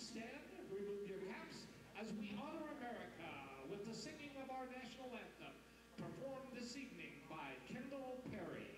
stand, remove your caps, as we honor America with the singing of our national anthem, performed this evening by Kendall Perry.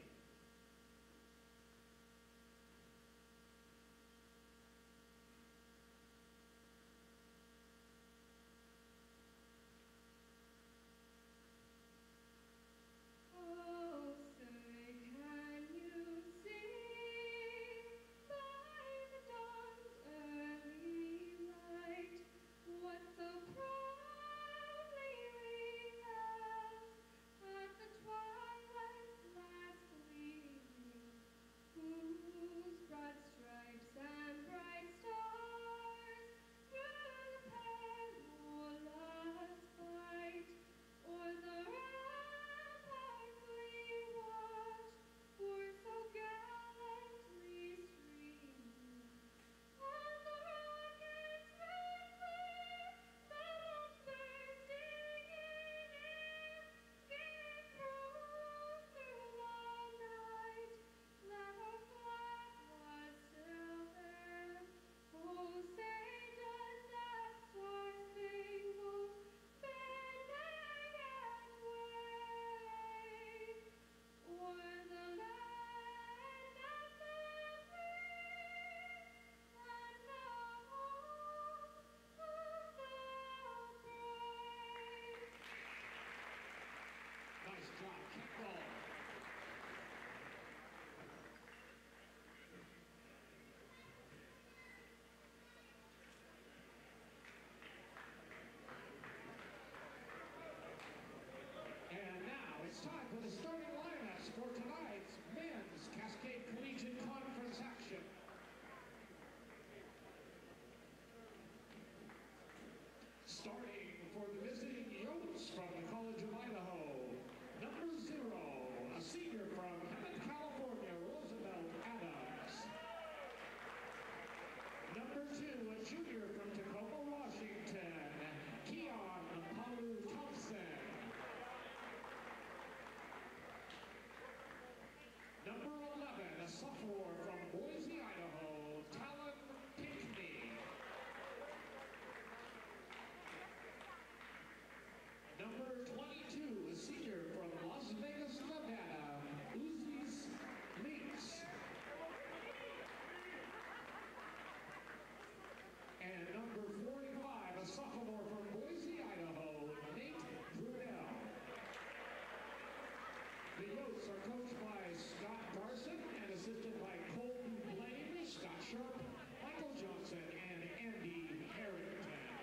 It's time for the starting lineups for tonight's men's Cascade Collegiate Conference action. Starting for the visiting Yotes from the College of Idaho, number 0, a senior from Hemet, California, Roosevelt Adams. Number 2, a junior from Tacoma, Washington, Keon Palu Thompson. Number 11, a sophomore from Boise, Idaho, Talon Pinckney. Number 22, a senior from Las Vegas, Nevada, Uzis Leaks. And number 45, a sophomore from Boise, Idaho, Nate Brunel. The Yotes are coached by Scott Garson and assisted by Colton Blaine, Scott Sharp, Michael Johnson, and Andy Harrington.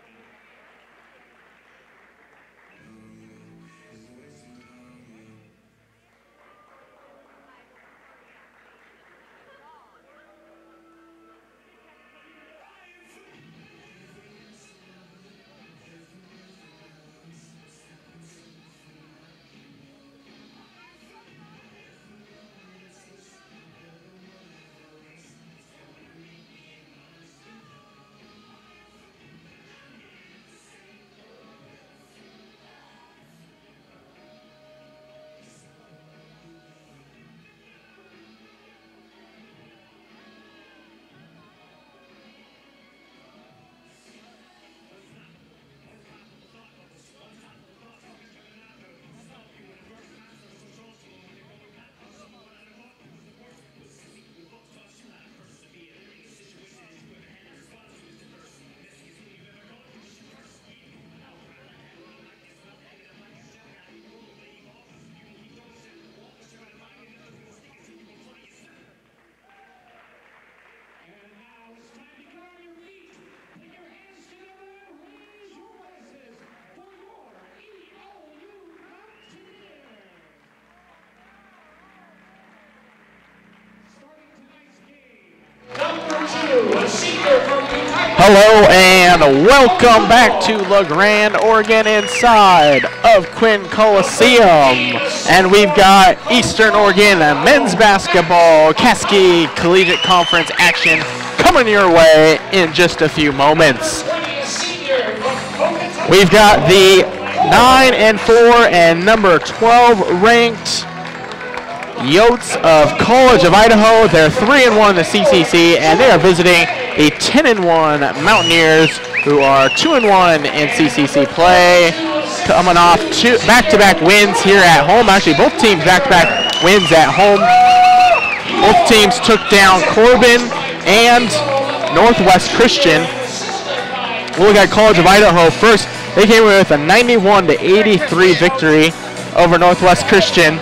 Hello and welcome back to LeGrand, Oregon, inside of Quinn Coliseum. And we've got Eastern Oregon men's basketball Cascade Collegiate Conference action coming your way in just a few moments. We've got the 9-4 and number 12 ranked Yotes of College of Idaho. They're 3-1 in the CCC, and they are visiting the 10-1 Mountaineers, who are 2-1 in CCC play, coming off back-to-back wins here at home. Actually, both teams back-to-back wins at home. Both teams took down Corbin and Northwest Christian. We'll look at College of Idaho first. They came away with a 91-83 victory over Northwest Christian,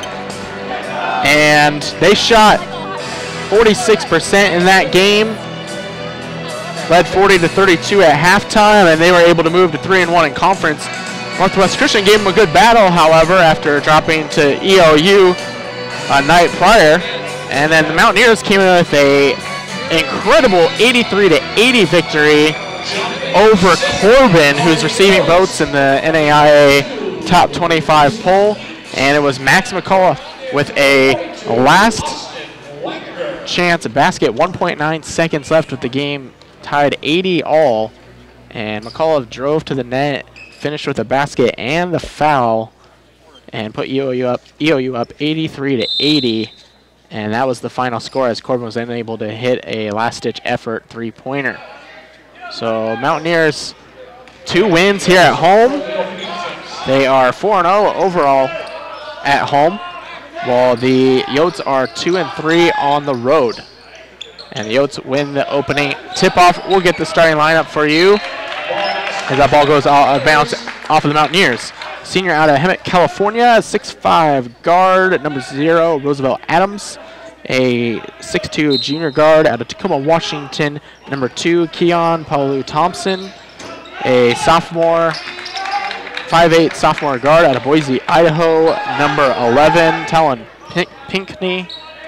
and they shot 46% in that game, led 40-32 at halftime, and they were able to move to 3-1 in conference. Northwest Christian gave them a good battle, however, after dropping to EOU a night prior, and then the Mountaineers came in with a incredible 83-80 victory over Corbin, who's receiving votes in the NAIA Top 25 poll, and it was Max McCullough with a last chance basket, 1.9 seconds left with the game tied 80 all, and McCullough drove to the net, finished with a basket and the foul, and put EOU up 83-80, and that was the final score as Corbin was unable to hit a last-ditch effort three-pointer. So Mountaineers 2 wins here at home. They are 4-0 overall at home, while the Yotes are 2-3 on the road. And the Yotes win the opening tip-off. We'll get the starting lineup for you as that ball goes out of bounds off of the Mountaineers. Senior out of Hemet, California, 6'5" guard, number 0, Roosevelt Adams. A 6'2" junior guard out of Tacoma, Washington, number 2, Keon Paulu Thompson. A sophomore, 5'8" sophomore guard out of Boise, Idaho, number 11, Talon Pinckney.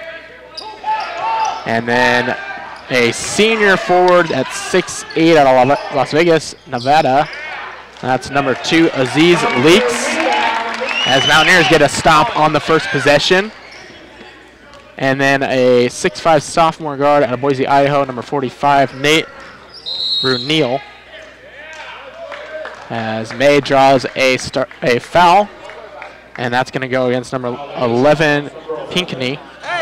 And then a senior forward at 6'8" out of Las Vegas, Nevada. That's number 2, Aziz Leaks, as Mountaineers get a stop on the first possession. And then a 6'5" sophomore guard out of Boise, Idaho, number 45, Nate Brunel. As May draws a foul, and that's going to go against number 11, Pinckney.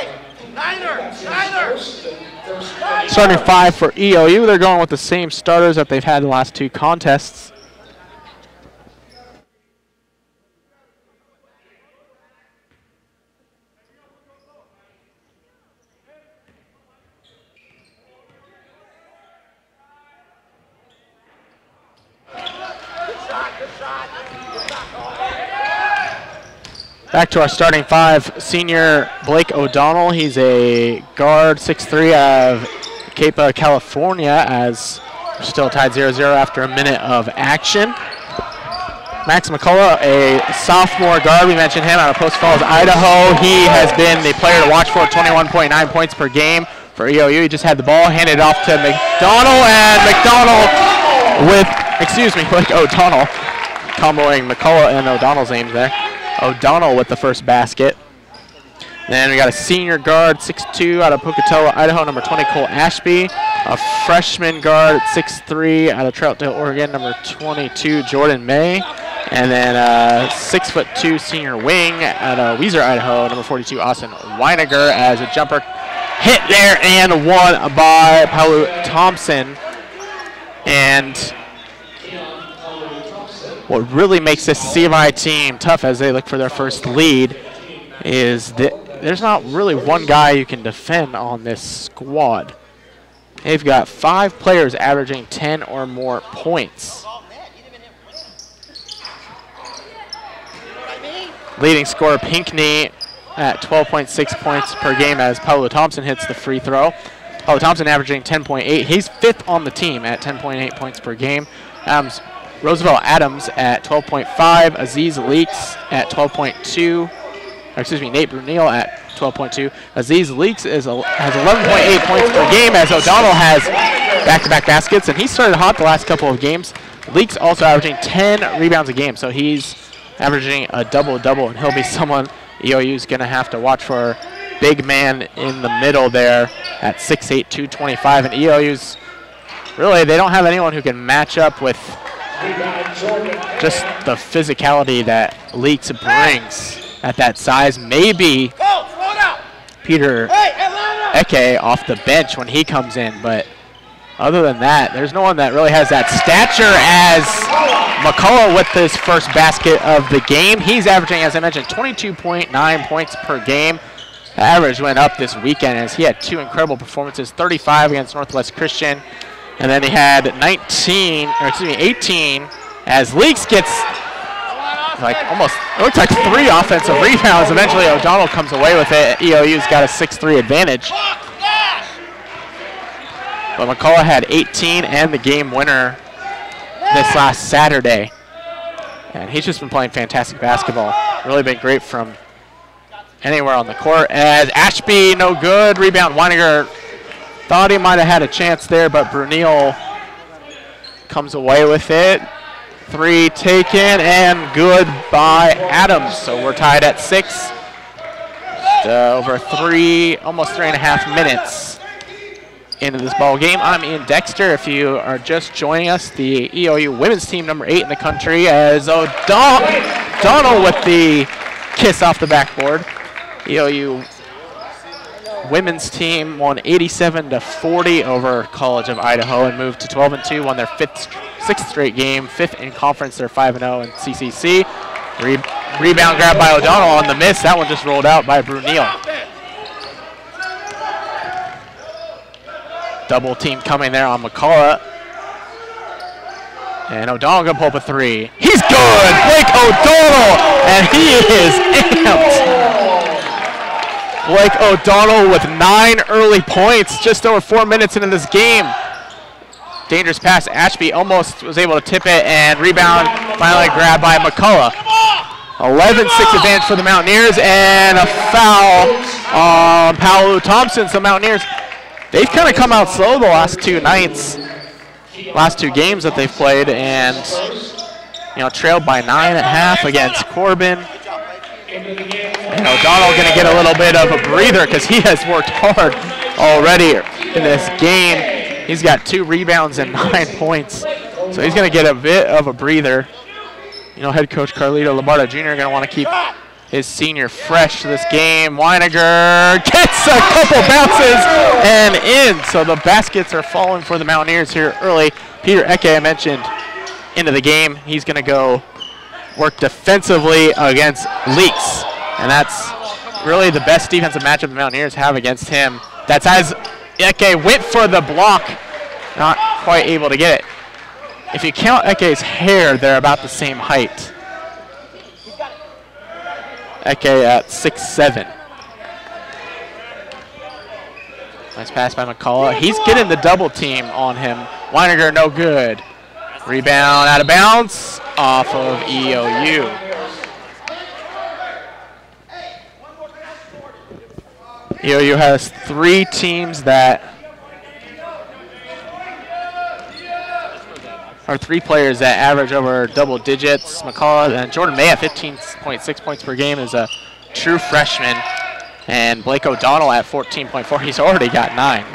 Starting 5 for EOU. They're going with the same starters that they've had in the last 2 contests. Back to our starting 5, senior Blake O'Donnell. He's a guard, 6'3", out of Capa, California, as we're still tied 0-0 after a minute of action. Max McCullough, a sophomore guard. We mentioned him out of Post Falls, Idaho. He has been the player to watch for, 21.9 points per game for EOU. He just had the ball, handed it off to McDonald, and McDonald with, Blake O'Donnell, comboing McCullough and O'Donnell's names there. O'Donnell with the first basket. Then we got a senior guard, 6'2", out of Pocatello, Idaho, number 20, Cole Ashby. A freshman guard at 6'3", out of Troutdale, Oregon, number 22, Jordan May. And then a 6'2" senior wing out of Weiser, Idaho, number 42, Austin Weiniger, as a jumper hit there and won by Paulu Thompson. And what really makes this CMI team tough as they look for their first lead is that there's not really one guy you can defend on this squad. They've got 5 players averaging 10 or more points. Leading scorer Pinckney at 12.6 points per game as Paolo Thompson hits the free throw. Paolo Thompson averaging 10.8. He's 5th on the team at 10.8 points per game. Roosevelt Adams at 12.5. Aziz Leaks at 12.2. Nate Brunel at 12.2. Aziz Leaks has 11.8 points per game as O'Donnell has back-to-back baskets, and he started hot the last couple of games. Leaks also averaging 10 rebounds a game, so he's averaging a double-double, and he'll be someone EOU's going to have to watch for. Big man in the middle there at 6'8", 225, and EOU's really, they don't have anyone who can match up with just the physicality that Leaks brings at that size. Maybe Peter Eke off the bench when he comes in, but other than that, there's no one that really has that stature as McCullough with his first basket of the game. He's averaging, as I mentioned, 22.9 points per game. The average went up this weekend as he had 2 incredible performances, 35 against Northwest Christian, and then he had 18 as Leaks gets like almost, it looks like 3 offensive rebounds. Eventually O'Donnell comes away with it. EOU's got a 6-3 advantage. But McCullough had 18 and the game winner this last Saturday. And he's just been playing fantastic basketball. Really been great from anywhere on the court. As Ashby, no good. Rebound, Weininger thought he might have had a chance there, but Brunel comes away with it. 3 taken and good by Adams. So we're tied at 6. Just, over almost 3.5 minutes into this ball game. I'm Ian Dexter. If you are just joining us, the EOU women's team, number 8 in the country, as O'Donnell with the kiss off the backboard. EOU women's team won 87-40 over College of Idaho and moved to 12-2, won their 6th straight game, 5th in conference. They're 5-0 in CCC. Rebound grab by O'Donnell on the miss. That one just rolled out by Brunel. Double team coming there on McCullough. And O'Donnell gonna pull up a 3. He's good! Blake O'Donnell! And he is amped! Blake O'Donnell with 9 early points, just over 4 minutes into this game. Dangerous pass. Ashby almost was able to tip it, and rebound finally grabbed by McCullough. 11-6 advantage for the Mountaineers, and a foul on Paolo Thompson. So Mountaineers, they've kind of come out slow the last 2 nights, last 2 games that they've played, and trailed by 9 at half against Corbin. And O'Donnell going to get a little bit of a breather because he has worked hard already in this game. He's got 2 rebounds and 9 points, so he's going to get a bit of a breather. Head coach Carlito Labarda Jr. going to want to keep his senior fresh to this game. Weininger gets a couple bounces and in. So the baskets are falling for the Mountaineers here early. Peter Eke, I mentioned, into the game. He's going to go work defensively against Leaks. And that's really the best defensive matchup the Mountaineers have against him. That's as Eke went for the block, not quite able to get it. If you count Eke's hair, they're about the same height. Eke at 6'7". Nice pass by McCullough. He's getting the double team on him. Weininger no good. Rebound out of bounds off of EOU. EOU has 3 teams that are 3 players that average over double digits. McCullough and Jordan May at 15.6 points per game is a true freshman. And Blake O'Donnell at 14.4. He's already got 9.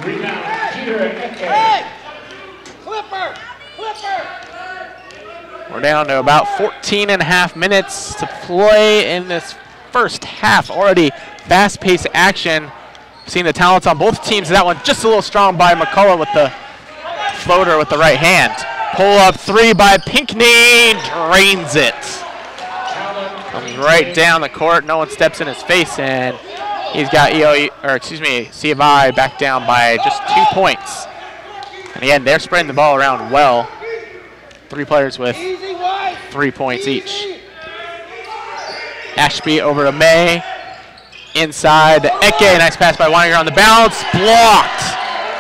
We're down to about 14.5 minutes to play in this first half. Already fast-paced action. Seeing the talents on both teams. That one just a little strong by McCullough with the floater with the right hand. Pull-up 3 by Pinckney. Drains it. Comes right down the court. No one steps in his face, and he's got C of I back down by just 2 points. And again, they're spreading the ball around well. 3 players with 3 points each. Ashby over to May. Inside to Eke. Nice pass by Weininger on the bounce. Blocked.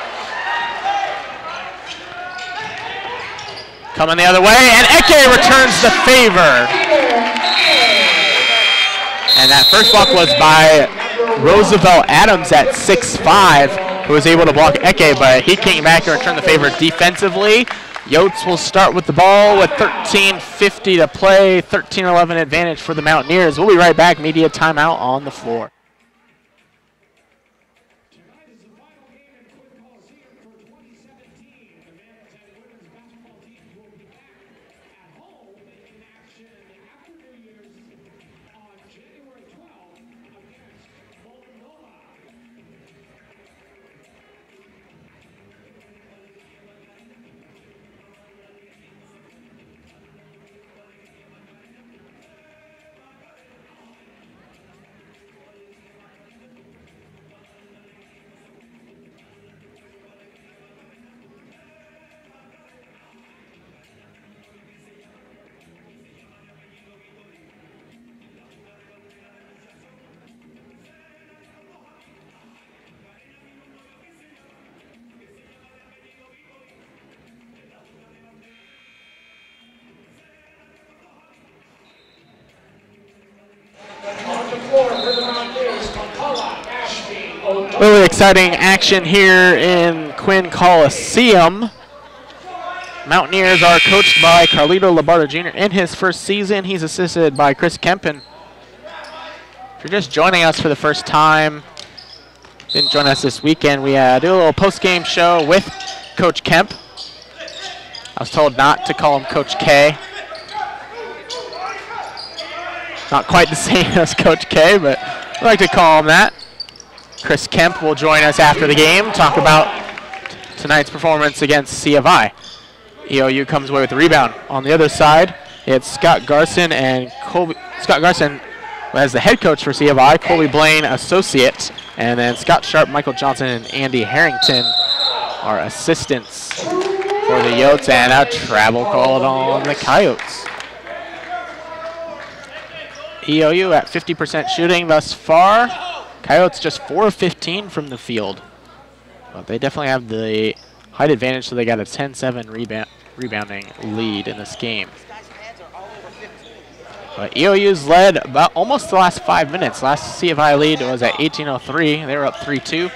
Coming the other way, and Eke returns the favor. And that first block was by Roosevelt Adams at 6'5", who was able to block Eke, but he came back and returned the favor defensively. Yotes will start with the ball with 13:50 to play, 13-11 advantage for the Mountaineers. We'll be right back. Media timeout on the floor. Really exciting action here in Quinn Coliseum. Mountaineers are coached by Carlito Labarta Jr. in his first season. He's assisted by Chris Kempen. If you're just joining us for the first time, didn't join us this weekend, we do a little post-game show with Coach Kemp. I was told not to call him Coach K. Not quite the same as Coach K, but I like to call him that. Chris Kemp will join us after the game, talk about tonight's performance against C of I. EOU comes away with the rebound. On the other side, it's Scott Garson and Colby. Scott Garson as the head coach for C of I, Colby Blaine, associate, and then Scott Sharp, Michael Johnson, and Andy Harrington are assistants for the Yotes, and a travel called on the Coyotes. EOU at 50% shooting thus far. Coyotes just 4 of 15 from the field. But they definitely have the height advantage, so they got a 10-7 rebounding lead in this game. But EOU's led about almost the last 5 minutes. Last C of I lead was at 18:03. They were up 3-2.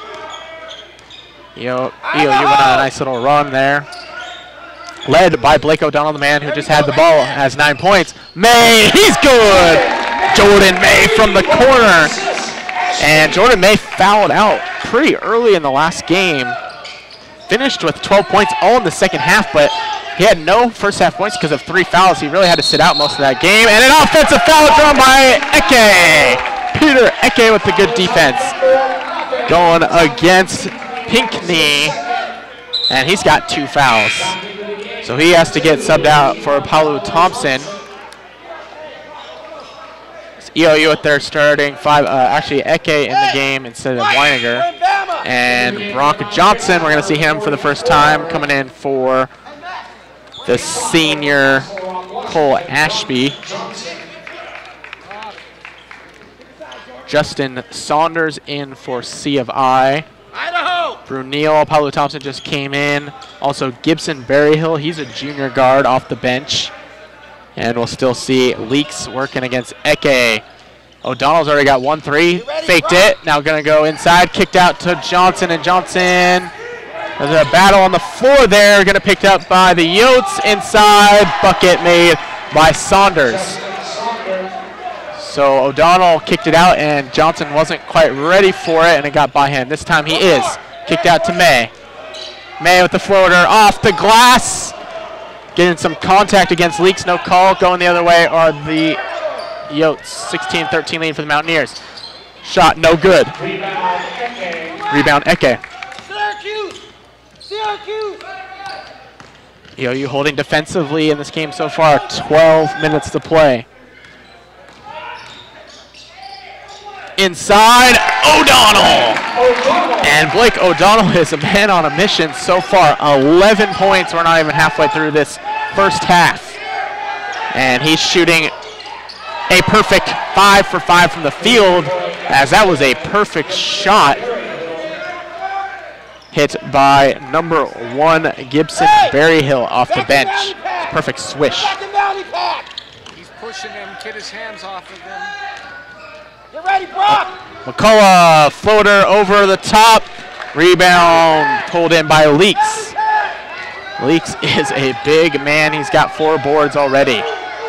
EOU went on a nice little run there. Led by Blake O'Donnell, the man who just had the ball, has 9 points. May, he's good! Jordan May from the corner. And Jordan May fouled out pretty early in the last game. Finished with 12 points all in the second half, but he had no first half points because of 3 fouls. He really had to sit out most of that game. And an offensive foul drawn by Eke. Peter Eke with the good defense. Going against Pinckney. And he's got 2 fouls. So he has to get subbed out for Paulu Thompson. It's EOU with their starting 5. Actually, Eke in the game instead of Weininger. And Bronco Johnson, we're going to see him for the first time coming in for the senior Cole Ashby. Justin Saunders in for C of I. Idaho! Brunel, Paolo Thompson just came in. Also Gibson Berryhill, he's a junior guard off the bench. And we'll still see Leaks working against Eke. O'Donnell's already got 1-3, faked it. Now gonna go inside, kicked out to Johnson, and Johnson. There's a battle on the floor there, gonna picked up by the Yotes inside. Bucket made by Saunders. So O'Donnell kicked it out, and Johnson wasn't quite ready for it, and it got by him. This time he is. Kicked out to May. May with the floater off the glass. Getting some contact against Leaks, no call. Going the other way are the Yotes. 16-13 lead for the Mountaineers. Shot no good. Rebound Eke. Syracuse. EOU holding defensively in this game so far. 12 minutes to play. Inside, O'Donnell. And Blake O'Donnell is a man on a mission so far. 11 points. We're not even halfway through this first half. And he's shooting a perfect 5 for 5 from the field, as that was a perfect shot. Hit by number 1 Gibson Berryhill off the bench. Perfect swish. He's pushing him, get his hands off of him. Get ready, Brock! McCullough, floater over the top. Rebound pulled in by Leaks. Leaks is a big man. He's got 4 boards already.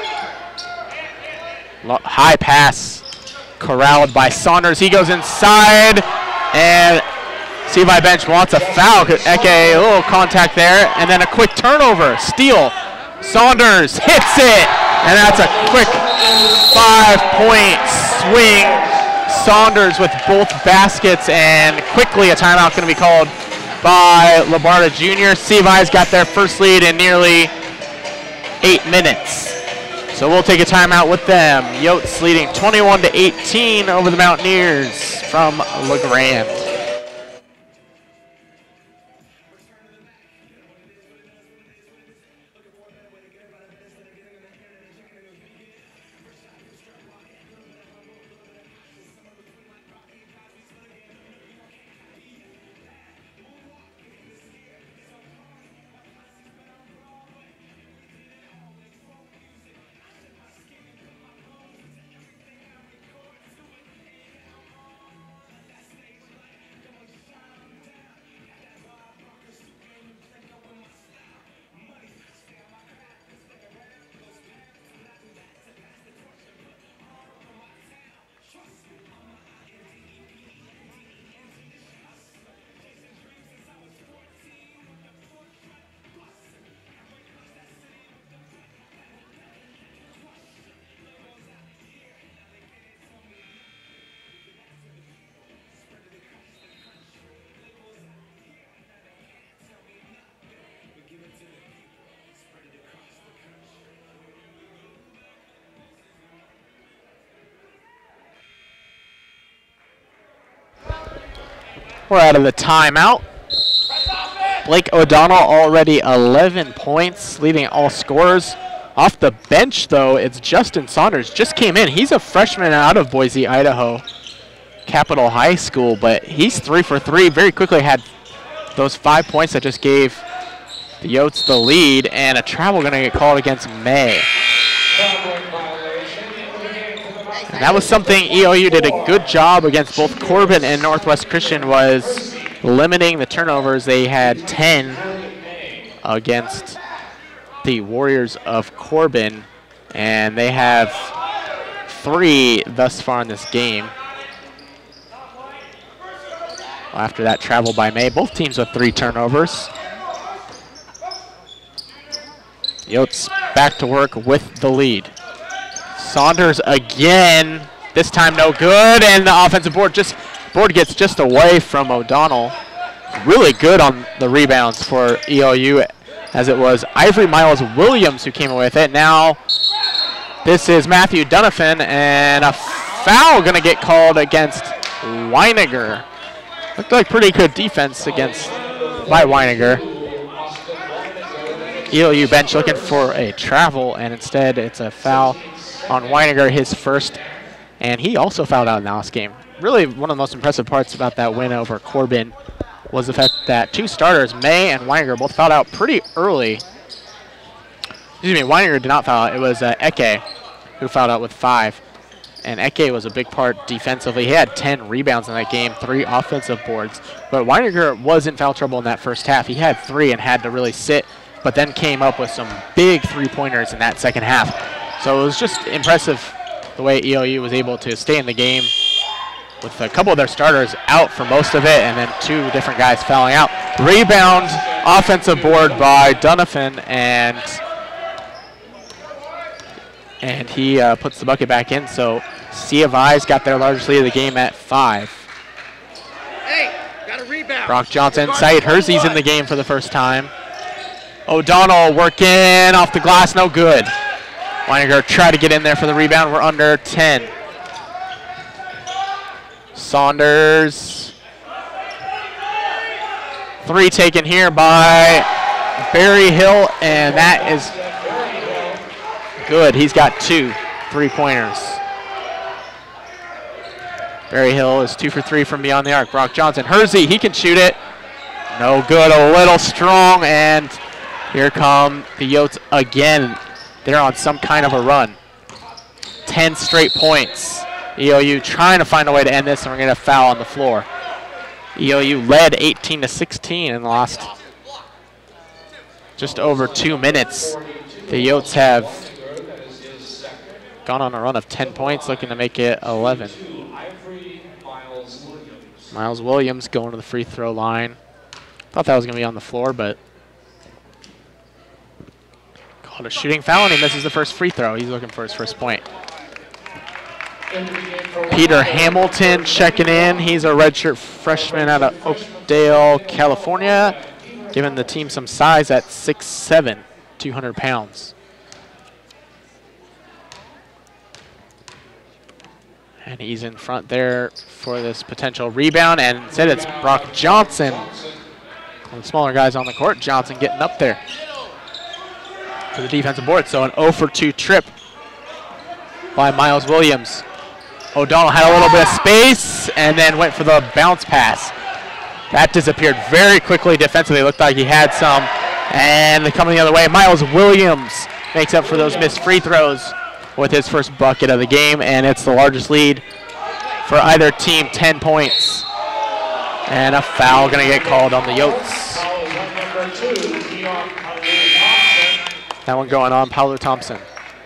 High pass corralled by Saunders. He goes inside, and CVI bench wants a foul. Eke, a little contact there, and then a quick turnover. Steal. Saunders hits it, and that's a quick 5-point swing. Saunders with both baskets, and quickly a timeout going to be called by Labarta Jr. CVI's got their first lead in nearly 8 minutes. So we'll take a timeout with them. Yotes leading 21-18 over the Mountaineers from LeGrand. We're out of the timeout. Blake O'Donnell already 11 points, leading all scorers. Off the bench, though, it's Justin Saunders. Just came in. He's a freshman out of Boise, Idaho, Capital High School, but he's 3 for 3. Very quickly had those 5 points that just gave the Yotes the lead, and a travel going to get called against May. And that was something EOU did a good job against both Corbin and Northwest Christian, was limiting the turnovers. They had 10 against the Warriors of Corbin, and they have 3 thus far in this game. After that travel by May, both teams with 3 turnovers. Yotes back to work with the lead. Saunders again, this time no good, and the offensive board gets just away from O'Donnell. Really good on the rebounds for EOU, as it was Ivory Miles Williams who came away with it. Now this is Matthew Donovan, and a foul going to get called against Weiniger. Looked like pretty good defense by Weiniger. EOU bench looking for a travel, and instead it's a foul on Weiniger, his first, and he also fouled out in the last game. Really, one of the most impressive parts about that win over Corbin was the fact that 2 starters, May and Weiniger, both fouled out pretty early. Excuse me, Weiniger did not foul out. It was Eke who fouled out with 5, and Eke was a big part defensively. He had 10 rebounds in that game, 3 offensive boards, but Weiniger was in foul trouble in that first half. He had 3 and had to really sit, but then came up with some big 3-pointers in that second half. So it was just impressive the way EOU was able to stay in the game with a couple of their starters out for most of it, and then 2 different guys fouling out. Rebound, offensive board by Donovan, and he puts the bucket back in. So C of I's got their largest lead of the game at 5. Hey, got a rebound. Brock Johnson, Saeed Hersey's in the game for the first time. O'Donnell working off the glass, no good. Weiniger tried to get in there for the rebound. We're under 10. Saunders. 3 taken here by Barry Hill, and that is good. He's got 2 3-pointers. Barry Hill is 2 for 3 from beyond the arc. Brock Johnson, Hersey, he can shoot it. No good, a little strong, and here come the Yotes again. They're on some kind of a run. 10 straight points. EOU trying to find a way to end this, and we're going to foul on the floor. EOU led 18-16 in the last just over 2 minutes. The Yotes have gone on a run of 10 points, looking to make it 11. Miles Williams going to the free throw line. Thought that was going to be on the floor, but called a shooting foul, and he misses the first free throw. He's looking for his first point. Peter Hamilton checking in. He's a redshirt freshman out of Oakdale, California, giving the team some size at 6'7", 200 pounds. And he's in front there for this potential rebound, and instead it's Brock Johnson. One of the smaller guys on the court. Johnson getting up there to the defensive board. So an 0 for 2 trip by Miles Williams. O'Donnell had a little bit of space and then went for the bounce pass. That disappeared very quickly defensively. It looked like he had some. And coming the other way, Miles Williams makes up for those missed free throws with his first bucket of the game, and it's the largest lead for either team, 10 points. And a foul going to get called on the Yotes. That one going on Paolo Thompson.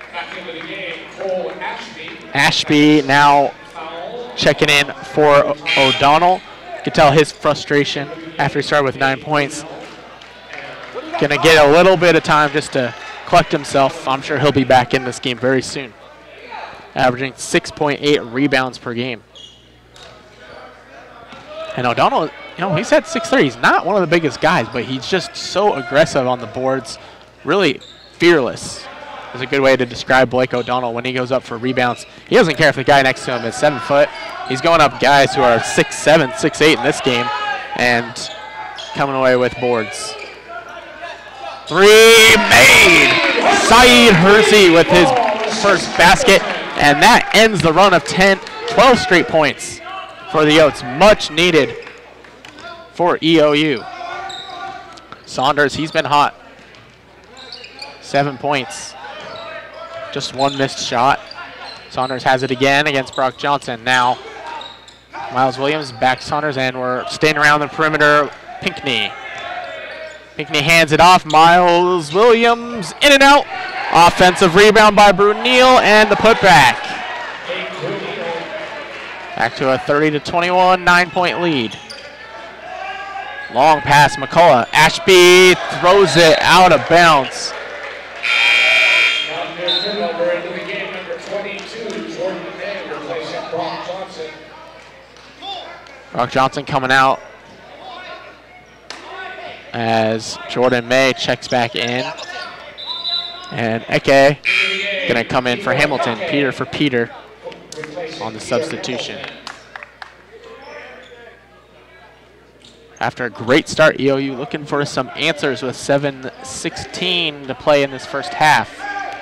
Ashby now checking in for O'Donnell. You can tell his frustration after he started with 9 points. Going to get a little bit of time just to collect himself. I'm sure he'll be back in this game very soon. Averaging 6.8 rebounds per game. And O'Donnell, you know, he's at 6'3". He's not one of the biggest guys, but he's just so aggressive on the boards. Really fearless is a good way to describe Blake O'Donnell when he goes up for rebounds. He doesn't care if the guy next to him is 7 foot. He's going up guys who are 6'7", 6'8" in this game, and coming away with boards. Three made! Saeed Hersey with his first basket, and that ends the run of 12 straight points for the Yotes. Much needed for EOU. Saunders, he's been hot. 7 points. Just one missed shot. Saunders has it again against Brock Johnson. Now, Miles Williams back Saunders, and we're staying around the perimeter. Pinckney. Pinckney hands it off. Miles Williams in and out. Offensive rebound by Brunel, and the putback. Back to a 30-21 9-point lead. Long pass, McCullough. Ashby throws it out of bounds. Turnover into the game, number 22, Jordan May, replacing Brock Johnson. Brock Johnson coming out as Jordan May checks back in. And Eke gonna come in for Hamilton. Peter for Peter on the substitution. After a great start, EOU looking for some answers with 7:16 to play in this first half.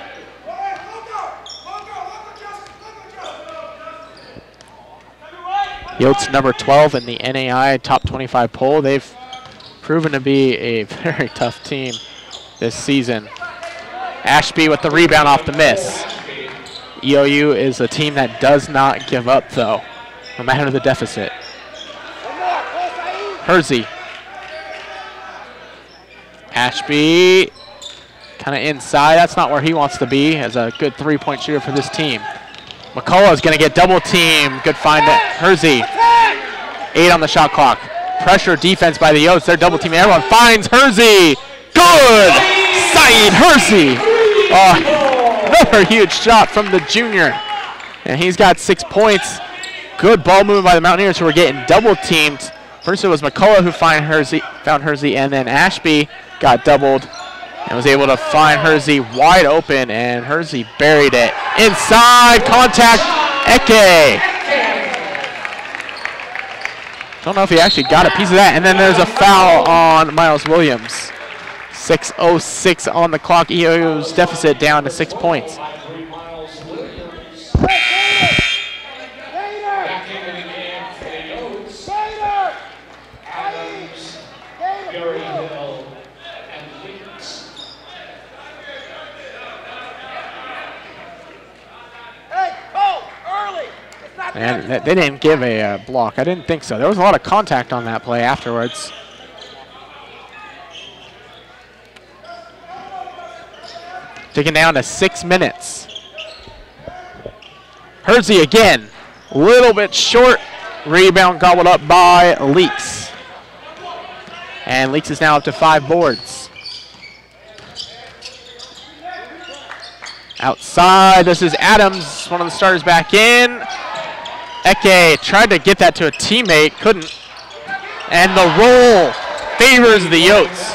Yotes number 12 in the NAI top 25 poll. They've proven to be a very tough team this season. Ashby with the rebound off the miss. EOU is a team that does not give up, though, no matter the deficit. Hersey. Ashby kind of inside. That's not where he wants to be as a good three-point shooter for this team. McCullough is going to get double team. Good find at Hersey. 8 on the shot clock. Pressure defense by the Yotes. They're double teaming. Everyone finds Hersey. Good! Saeed Hersey. Oh, another huge shot from the junior. And he's got 6 points. Good ball movement by the Mountaineers, who are getting double teamed. First it was McCullough who found Hersey, and then Ashby got doubled and was able to find Hersey wide open, and Hersey buried it. Inside, contact, Eke. Don't know if he actually got a piece of that, and then there's a foul on Miles Williams. 6:06 on the clock. EOU's deficit down to 6 points. And they didn't give a block. I didn't think so. There was a lot of contact on that play afterwards. Taken down to 6 minutes. Hersey again. A little bit short. Rebound gobbled up by Leaks. And Leaks is now up to 5 boards. Outside, this is Adams, one of the starters back in. Eke tried to get that to a teammate, couldn't. And the roll favors the Yotes.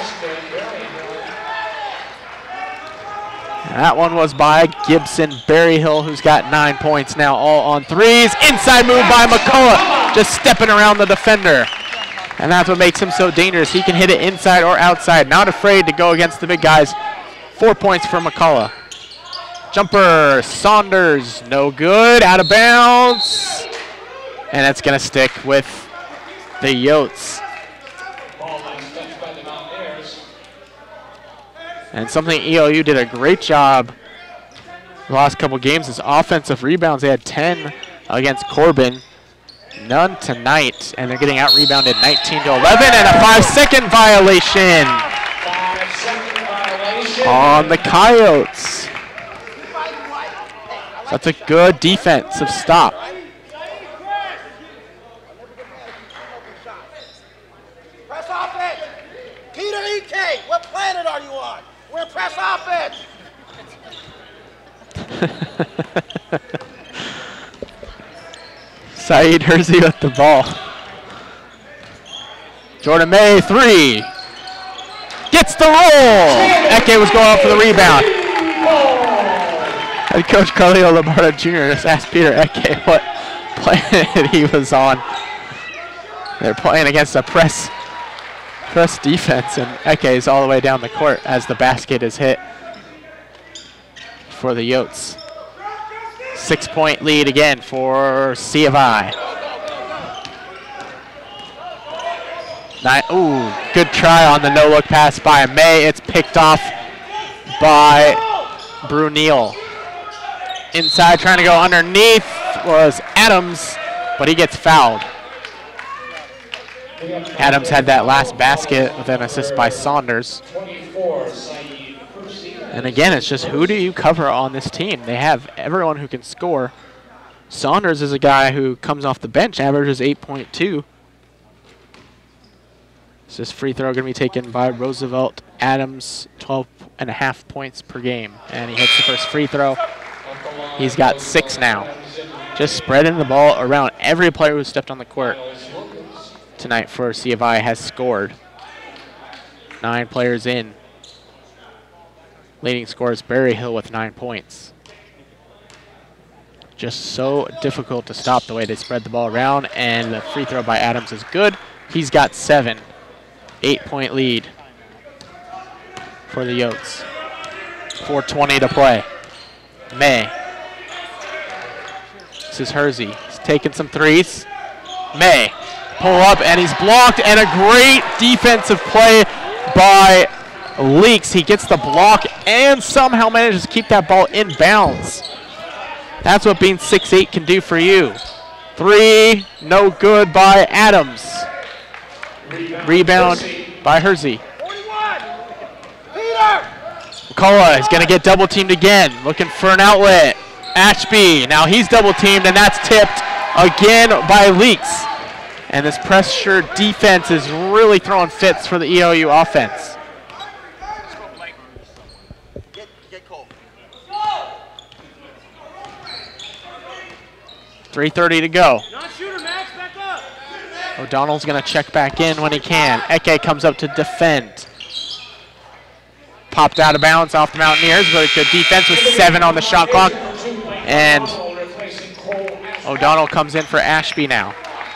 That one was by Gibson Berryhill, who's got 9 points now, all on threes. Inside move by McCullough, just stepping around the defender. And that's what makes him so dangerous. He can hit it inside or outside, not afraid to go against the big guys. 4 points for McCullough. Jumper, Saunders, no good, out of bounds. And it's going to stick with the Yotes. And something EOU did a great job the last couple games is offensive rebounds. They had 10 against Corbin, none tonight, and they're getting out-rebounded 19-11, and a 5-second violation on the Coyotes. That's a good defensive stop. Press offense. Peter EK, what planet are you on? We're press offense. Saeed Hersey with the ball. Jordan May, 3. Gets the roll. Eke was going up for the rebound. Head coach Carlito Lombardo Jr. just asked Peter Eke what planet he was on. They're playing against a press defense, and Eke is all the way down the court as the basket is hit for the Yotes. 6-point lead again for C of I. Ooh, good try on the no-look pass by May. It's picked off by Brunel. Inside, trying to go underneath was Adams, but he gets fouled. Adams had that last basket with an assist by Saunders. And again, it's just who do you cover on this team? They have everyone who can score. Saunders is a guy who comes off the bench, averages 8.2. So this free throw going to be taken by Roosevelt. Adams, 12.5 points per game. And he hits the first free throw. He's got 6 now. Just spreading the ball around. Every player who stepped on the court tonight for C of I has scored. 9 players in. Leading scorer is Berry Hill with 9 points. Just so difficult to stop the way they spread the ball around. And the free throw by Adams is good. He's got 7. 8-point lead for the Yotes. 4:20 to play. May. This is Hersey. He's taking some threes. May. Pull up, and he's blocked, and a great defensive play by Leaks. He gets the block and somehow manages to keep that ball in bounds. That's what being 6'8" can do for you. 3, no good by Adams. Rebound by Hersey. McCullough is going to get double teamed again, looking for an outlet. Ashby, now he's double teamed, and that's tipped again by Leaks. And this pressure defense is really throwing fits for the EOU offense. 3:30 to go. O'Donnell's going to check back in when he can. Eke comes up to defend. Popped out of bounds off the Mountaineers, but a good defense with 7 on the shot clock. And O'Donnell comes in for Ashby now.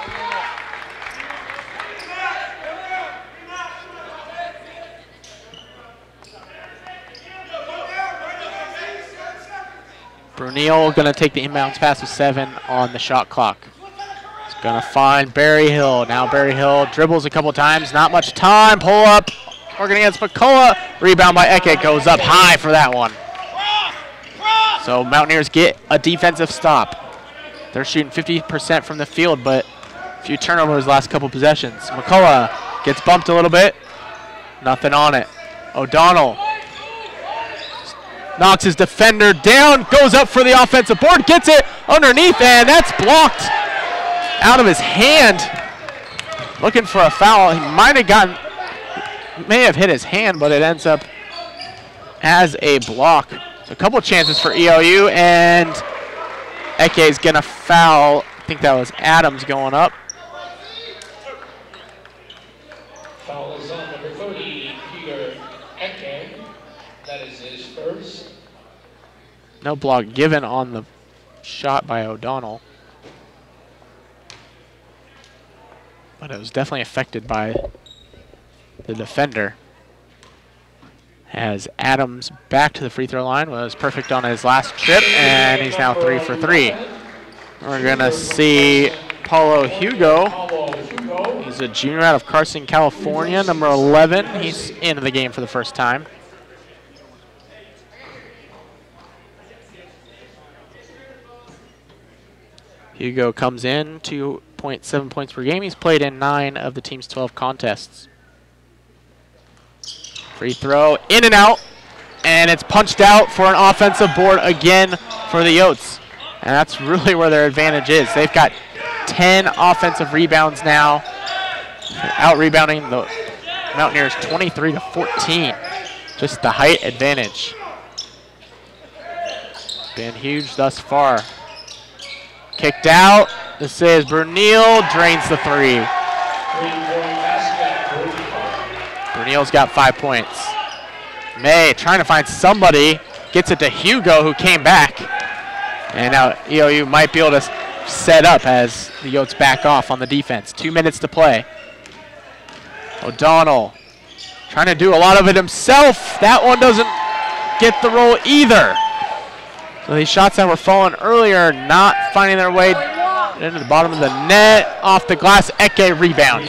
Brunel going to take the inbounds pass with 7 on the shot clock. He's going to find Berry Hill. Now Berry Hill dribbles a couple times. Not much time. Pull up. Working against McCullough. Rebound by Eke. Goes up high for that one. So Mountaineers get a defensive stop. They're shooting 50% from the field, but a few turnovers last couple possessions. McCullough gets bumped a little bit. Nothing on it. O'Donnell knocks his defender down, goes up for the offensive board, gets it underneath, and that's blocked out of his hand. Looking for a foul. He may have hit his hand, but it ends up as a block. So a couple chances for EOU, and Eke is going to foul. I think that was Adams going up. Foul is on number 30, Peter Eke. That is his first. No block given on the shot by O'Donnell. But it was definitely affected by the defender. As Adams back to the free throw line, was perfect on his last trip, and he's now 3 for 3. We're going to see Paulo Hugo. He's a junior out of Carson, California, number 11. He's into the game for the first time. Hugo comes in, 2.7 points per game. He's played in 9 of the team's 12 contests. Free throw, in and out, and it's punched out for an offensive board again for the Yotes. And that's really where their advantage is. They've got 10 offensive rebounds now, out-rebounding the Mountaineers 23 to 14. Just the height advantage. Been huge thus far. Kicked out. This is Brunel, drains the 3. Brunel's got 5 points. May trying to find somebody. Gets it to Hugo, who came back. And now EOU might be able to set up as the Yotes back off on the defense. 2 minutes to play. O'Donnell trying to do a lot of it himself. That one doesn't get the roll either. So these shots that were falling earlier not finding their way into the bottom of the net. Off the glass, Eke rebound.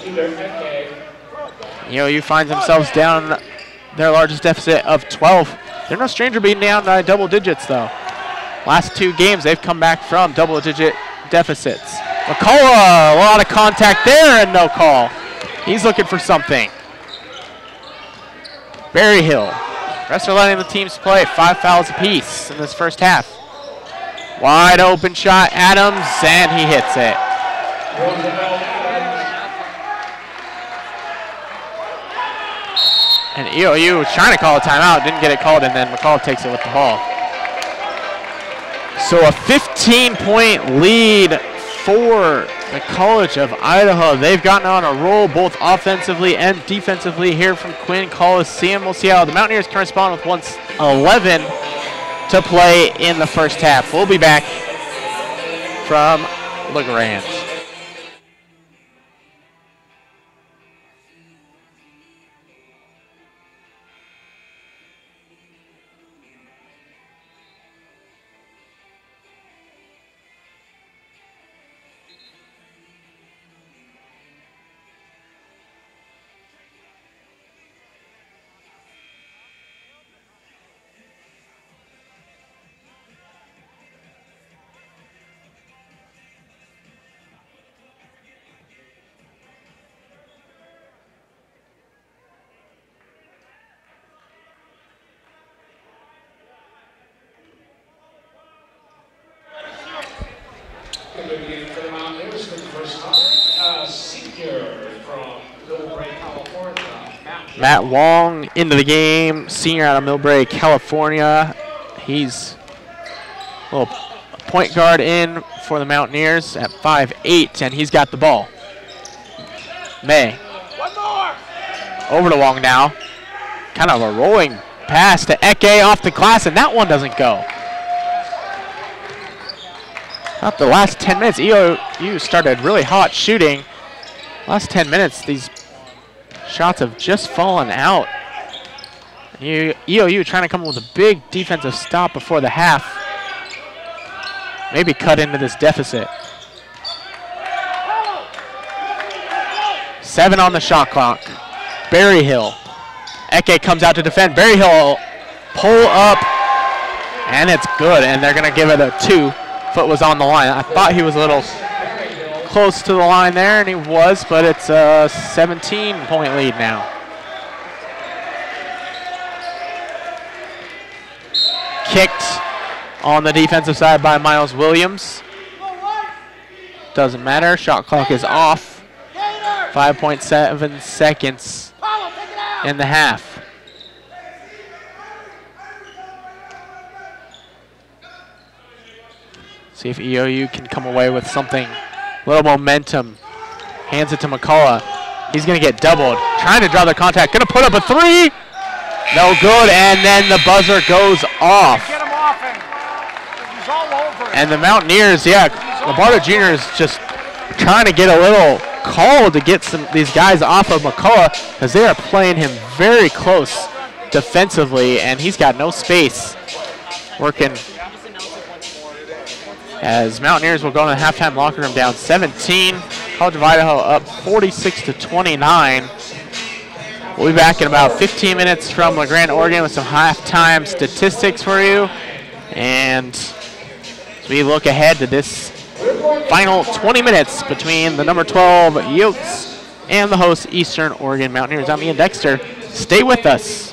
EOU finds themselves down their largest deficit of 12. They're no stranger being down by double digits though. Last 2 games they've come back from double-digit deficits. McCullough, a lot of contact there and no call. He's looking for something. Berryhill. Rest are letting the teams play. 5 fouls apiece in this first half. Wide open shot, Adams, and he hits it. And EOU was trying to call a timeout, didn't get it called, and then McCullough takes it with the ball. So a 15-point lead for the College of Idaho. They've gotten on a roll both offensively and defensively here from Quinn Coliseum. We'll see how the Mountaineers can respond with 1:11 to play in the first half. We'll be back from LeGrand. For the Mountaineers for the first time, senior from Millbrae, California, Matt Wong into the game, senior out of Millbrae, California. He's a little point guard in for the Mountaineers at 5'8", and he's got the ball. May. One more. Over to Wong now. Kind of a rolling pass to Eke off the glass, and that one doesn't go. Not the last 10 minutes, EOU started really hot shooting. Last 10 minutes, these shots have just fallen out. EOU trying to come up with a big defensive stop before the half. Maybe cut into this deficit. 7 on the shot clock. Berryhill. Eke comes out to defend. Berryhill pull up, and it's good, and they're going to give it a 2. Foot was on the line. I thought he was a little close to the line there, and he was, but it's a 17-point lead now. Kicked on the defensive side by Miles Williams. Doesn't matter. Shot clock is off. 5.7 seconds in the half. See if EOU can come away with something, a little momentum. Hands it to McCullough. He's going to get doubled. Trying to draw the contact. Going to put up a 3. No good, and then the buzzer goes off. Get him off him. He's all over it. And the Mountaineers, yeah, Lombardo Jr. is just trying to get a little call to get these guys off of McCullough because they are playing him very close defensively, and he's got no space working. As Mountaineers will go in the halftime locker room down 17. College of Idaho up 46-29. We'll be back in about 15 minutes from LeGrand, Oregon with some halftime statistics for you. And as we look ahead to this final 20 minutes between the number 12 Yotes and the host Eastern Oregon Mountaineers. I'm Ian Dexter. Stay with us.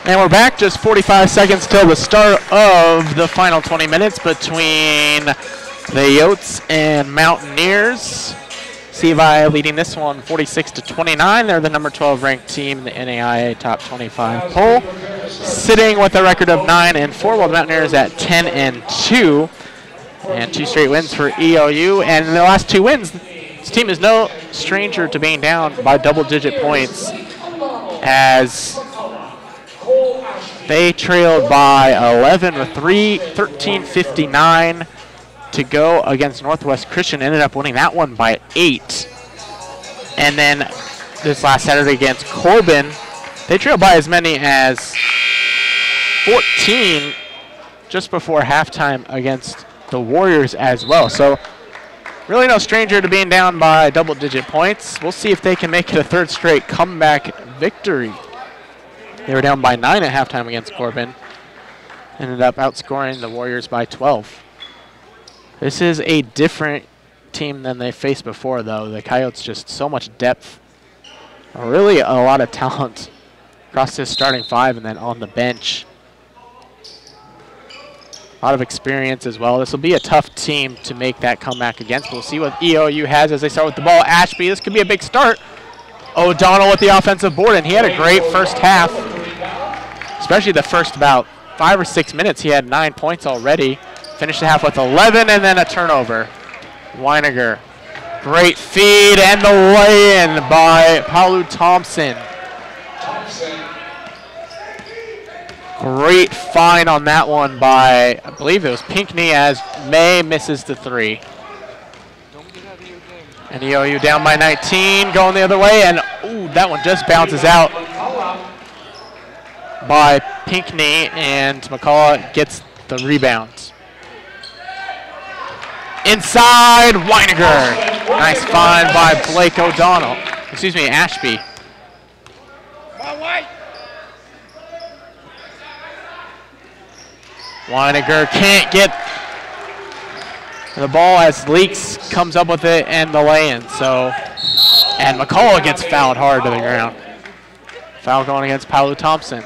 And we're back, just 45 seconds till the start of the final 20 minutes between the Yotes and Mountaineers. CVI leading this one 46-29. They're the number 12 ranked team in the NAIA Top 25 poll, sitting with a record of 9-4, while the Mountaineers at 10-2. And 2 straight wins for EOU. And in the last 2 wins, this team is no stranger to being down by double-digit points, as they trailed by 11 with 13:59 to go against Northwest Christian. Ended up winning that one by 8. And then this last Saturday against Corbin, they trailed by as many as 14 just before halftime against the Warriors as well. So really no stranger to being down by double-digit points. We'll see if they can make it a 3rd straight comeback victory. They were down by 9 at halftime against Corbin. Ended up outscoring the Warriors by 12. This is a different team than they faced before, though. The Coyotes just so much depth. Really a lot of talent across this starting 5 and then on the bench. A lot of experience as well. This will be a tough team to make that comeback against. We'll see what EOU has as they start with the ball. Ashby, this could be a big start. O'Donnell with the offensive board, and he had a great first half. Especially the first about 5 or 6 minutes, he had 9 points already. Finished the half with 11 and then a turnover. Weiniger, great feed and the lay-in by Paulu Thompson. Great find on that one by, I believe it was Pinckney, as May misses the 3. And EOU down by 19, going the other way, and ooh, that one just bounces out by Pinckney, and McCullough gets the rebound. Inside, Weiniger. Nice find by Blake O'Donnell. Excuse me, Ashby. Weiniger can't get the ball as Leaks comes up with it and the lay-in. So, and McCullough gets fouled hard to the ground. Foul going against Paulu Thompson.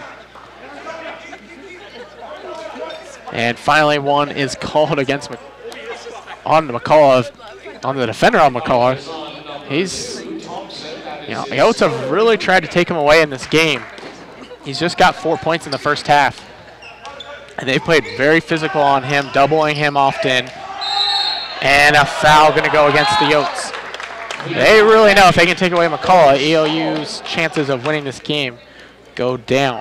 And finally, one is called against on McCullough, on the defender on McCullough. He's, you know, the Yotes have really tried to take him away in this game. He's just got 4 points in the first half. And they played very physical on him, doubling him often. And a foul going to go against the Yotes. They really know if they can take away McCullough, EOU's chances of winning this game go down.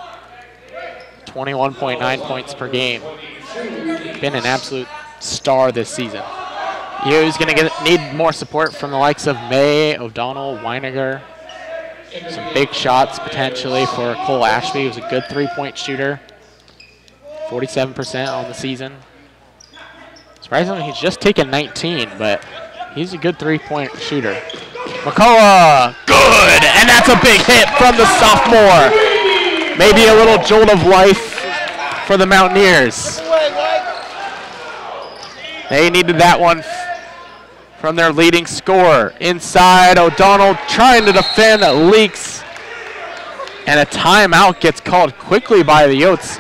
21.9 points per game. Been an absolute star this season. EOU's going to need more support from the likes of May, O'Donnell, Weiniger. Some big shots potentially for Cole Ashby, who's a good 3-point shooter. 47% on the season. Surprisingly, he's just taken 19, but he's a good 3-point shooter. McCullough, good, and that's a big hit from the sophomore. Maybe a little jolt of life for the Mountaineers. They needed that one from their leading scorer. Inside, O'Donnell trying to defend, Leaks. And a timeout gets called quickly by the Yotes.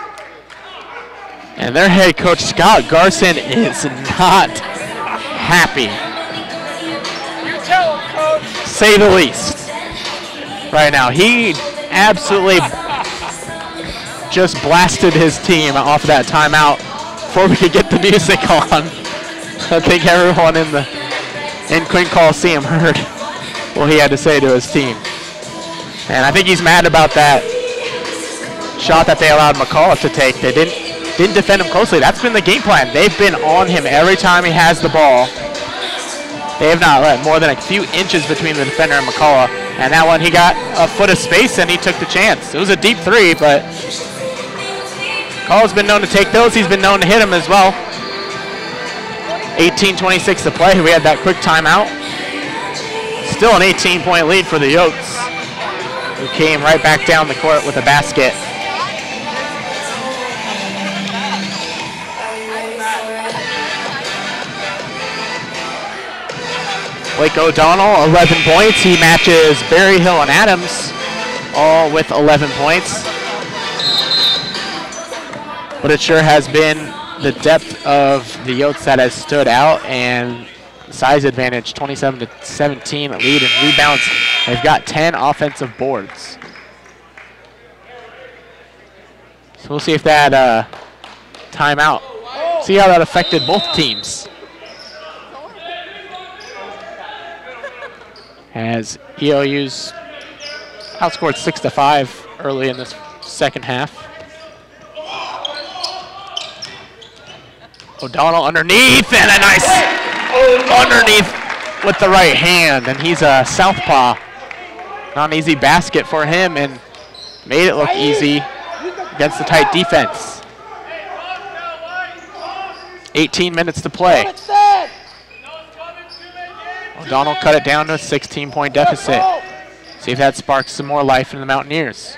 And their head coach, Scott Garson, is not happy. You tell him, coach. Say the least. Right now, he absolutely just blasted his team off of that timeout before we could get the music on. I think everyone in Quinn Coliseum heard what he had to say to his team. And I think he's mad about that shot that they allowed McCullough to take. They didn't defend him closely. That's been the game plan. They've been on him every time he has the ball. They have not let more than a few inches between the defender and McCullough. And that one, he got a foot of space and he took the chance. It was a deep 3, but McCullough's been known to take those. He's been known to hit them as well. 18:26 to play. We had that quick timeout. Still an 18-point lead for the Yotes, who came right back down the court with a basket. Blake O'Donnell, 11 points. He matches Berryhill and Adams, all with 11 points. but it sure has been the depth of the Yotes that has stood out, and size advantage, 27-17 lead in rebounds. They've got 10 offensive boards. So we'll see if that timeout, see how that affected both teams. As EOU's outscored 6-5 early in this second half. O'Donnell underneath, and a nice underneath with the right hand, and he's a southpaw. Not an easy basket for him, and made it look easy against the tight defense. 18 minutes to play. O'Donnell cut it down to a 16-point deficit. See if that sparks some more life in the Mountaineers.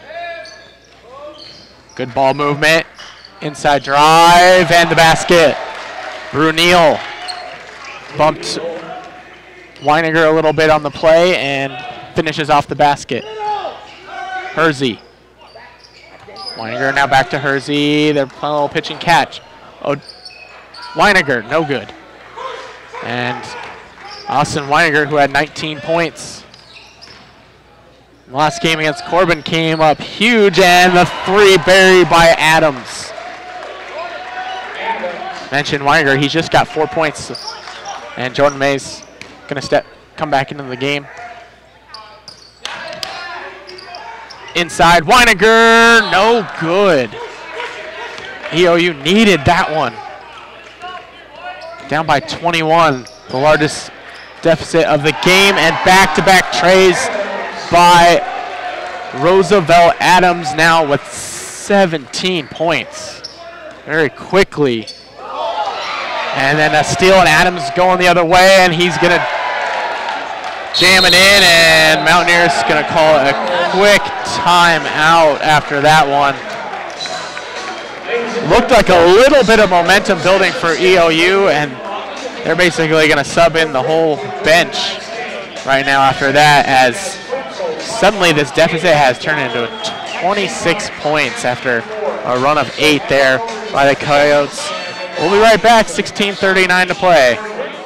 Good ball movement. Inside drive and the basket. Brunel bumped Weiniger a little bit on the play and finishes off the basket. Hersey. Weiniger now back to Hersey. They're playing a little pitch and catch. Weiniger, no good. And Austin Weiniger, who had 19 points the last game against Corbin, came up huge, and the three buried by Adams. Mentioned Weiniger, he's just got 4 points, and Jordan May's gonna come back into the game. Inside, Weiniger, no good. EOU needed that one. Down by 21, the largest deficit of the game, and back-to-back trays by Roosevelt Adams now with 17 points. Very quickly. And then a steal, and Adams going the other way, and he's going to jam it in, and Mountaineers going to call it a quick timeout after that one. Looked like a little bit of momentum building for EOU, and they're basically going to sub in the whole bench right now after that, as suddenly this deficit has turned into 26 points after a run of 8 there by the Coyotes. We'll be right back, 16:39 to play.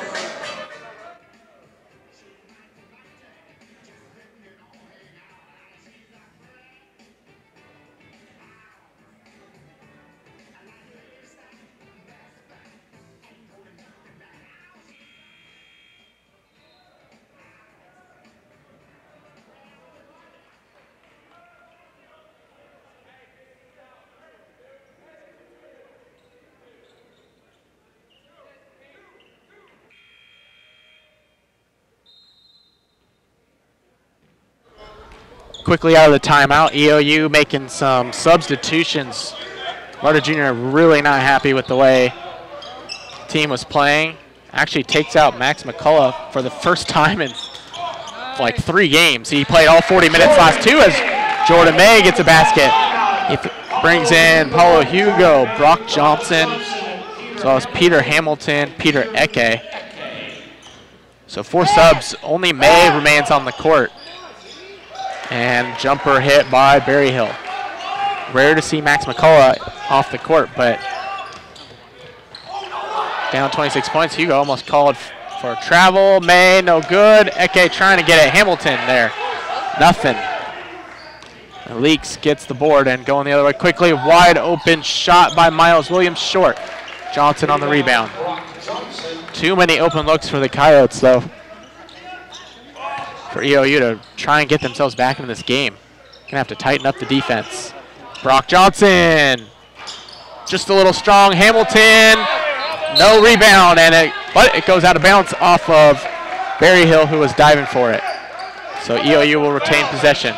Quickly out of the timeout, EOU making some substitutions. Marta Jr. really not happy with the way the team was playing. Actually takes out Max McCullough for the first time in like 3 games. He played all 40 minutes last 2 as Jordan May gets a basket. He brings in Paulo Hugo, Brock Johnson, as well as Peter Hamilton, Peter Eke. So 4 subs, only May remains on the court. And jumper hit by Berryhill. Rare to see Max McCullough off the court, but down 26 points. Hugo almost called for travel. May, no good. Eke trying to get it. Hamilton there. Nothing. And Leaks gets the board and going the other way quickly. Wide open shot by Miles Williams, short. Johnson on the rebound. Too many open looks for the Coyotes, though, for EOU to try and get themselves back into this game. Gonna have to tighten up the defense. Brock Johnson, just a little strong. Hamilton, no rebound, but it goes out of bounds off of Berryhill, who was diving for it. So EOU will retain possession.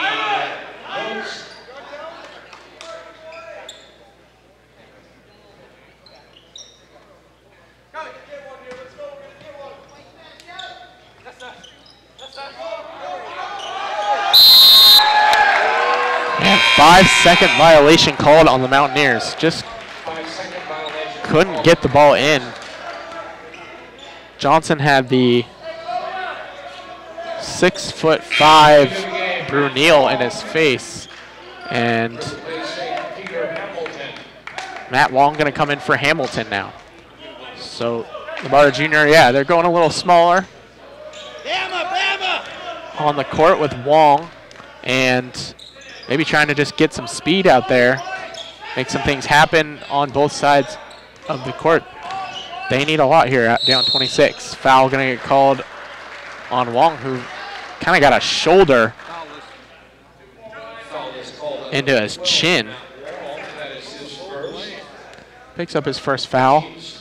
And 5-second violation called on the Mountaineers. Just couldn't get the ball in. Johnson had the 6'5" Brunel in his face, and Matt Wong going to come in for Hamilton now. So Lombardo Jr., yeah, they're going a little smaller on the court with Wong and maybe trying to just get some speed out there, make some things happen on both sides of the court. They need a lot here at down 26. Foul going to get called on Wong, who kind of got a shoulder into his chin. Picks up his first foul.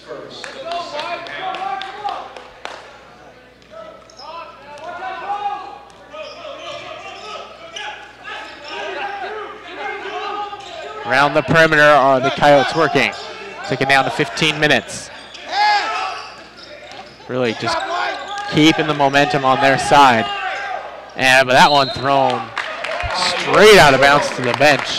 Around the perimeter are the Coyotes working. Taking down to 15 minutes. Really just keeping the momentum on their side. And but that one thrown straight out of bounds to the bench.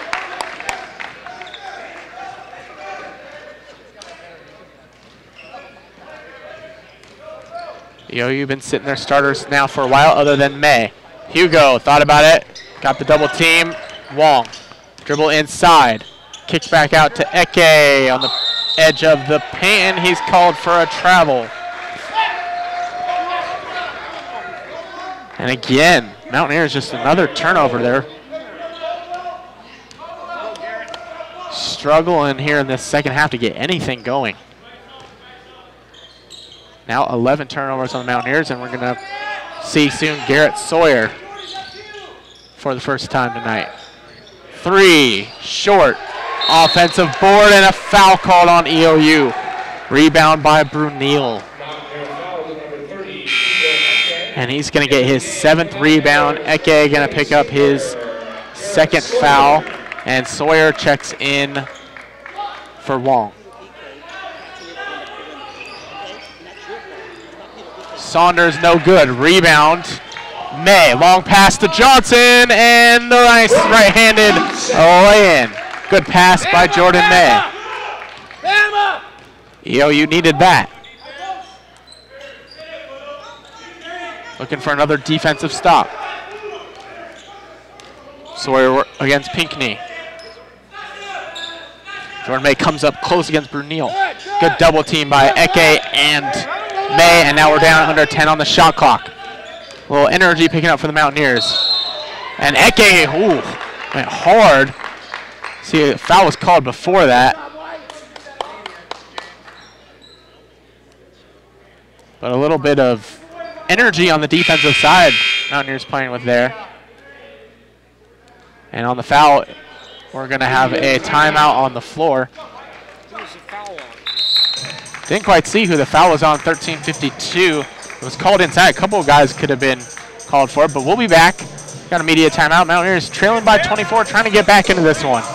You've been sitting their starters now for a while other than May. Hugo thought about it, got the double team. Wong, dribble inside, kicks back out to Eke on the edge of the paint, and he's called for a travel. And again, Mountaineers just another turnover there. Struggling here in this second half to get anything going. Now 11 turnovers on the Mountaineers, and we're going to see soon Garrett Sawyer for the first time tonight. 3, short, offensive board, and a foul called on EOU. Rebound by Brunel. And he's going to get his 7th rebound. Eke going to pick up his 2nd foul, and Sawyer checks in for Wong. Saunders no good. Rebound. May. Long pass to Johnson, and the nice right-handed lay-in. Good pass by Jordan May. EOU needed that. Looking for another defensive stop. Sawyer against Pinckney. Jordan May comes up close against Brunel. Good double team by Eke and May, and now we're down under 10 on the shot clock. A little energy picking up for the Mountaineers. And Eke, ooh, went hard. See, a foul was called before that. But a little bit of energy on the defensive side Mountaineers playing with there. And on the foul, we're going to have a timeout on the floor. Didn't quite see who the foul was on, 13:52. It was called inside. A couple of guys could have been called for it, but we'll be back. Got a media timeout. Mountaineers trailing by 24, trying to get back into this one.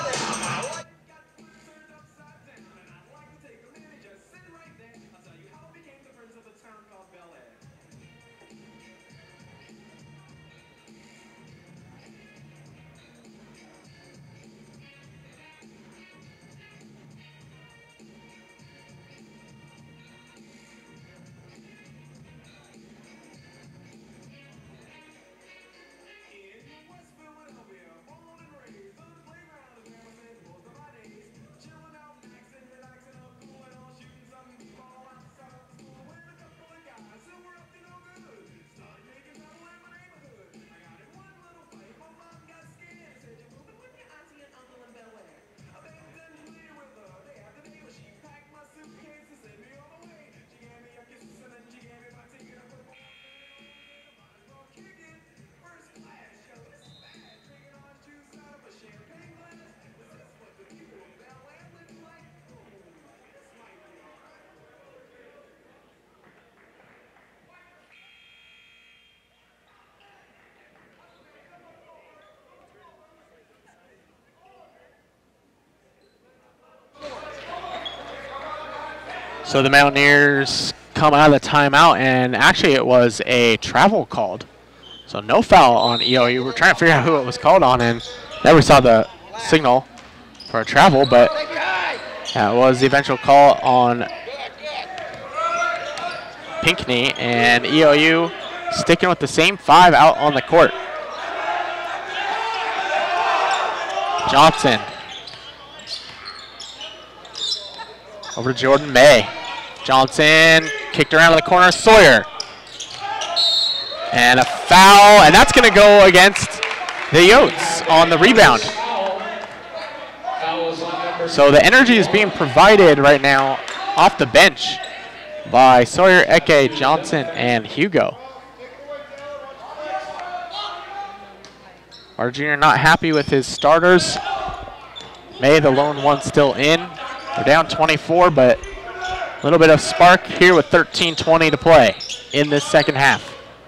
So the Mountaineers come out of the timeout, and actually it was a travel called. So no foul on EOU. We're trying to figure out who it was called on, and never saw the signal for a travel, but that was the eventual call on Pinckney, and EOU sticking with the same 5 out on the court. Over to Jordan May. Johnson kicked around in the corner. Sawyer. And a foul, and that's going to go against the Yotes on the rebound. So the energy is being provided right now off the bench by Sawyer, Eke, Johnson, and Hugo. Our junior not happy with his starters. May, the lone one, still in. We're down 24, but a little bit of spark here with 13:20 to play in this second half.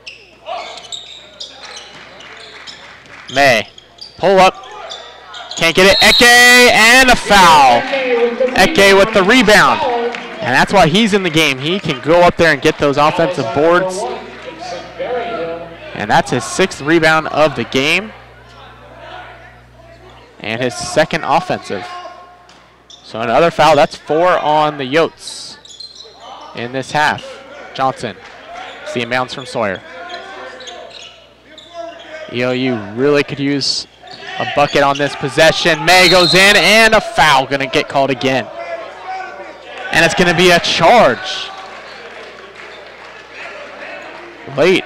May, pull up, can't get it. Eke, and a foul. Eke with the rebound. And that's why he's in the game. He can go up there and get those offensive boards. And that's his 6th rebound of the game. And his 2nd offensive. So another foul. That's 4 on the Yotes in this half. Johnson, see inbounds from Sawyer. EOU really could use a bucket on this possession. May goes in, and a foul going to get called again. And it's going to be a charge. Late.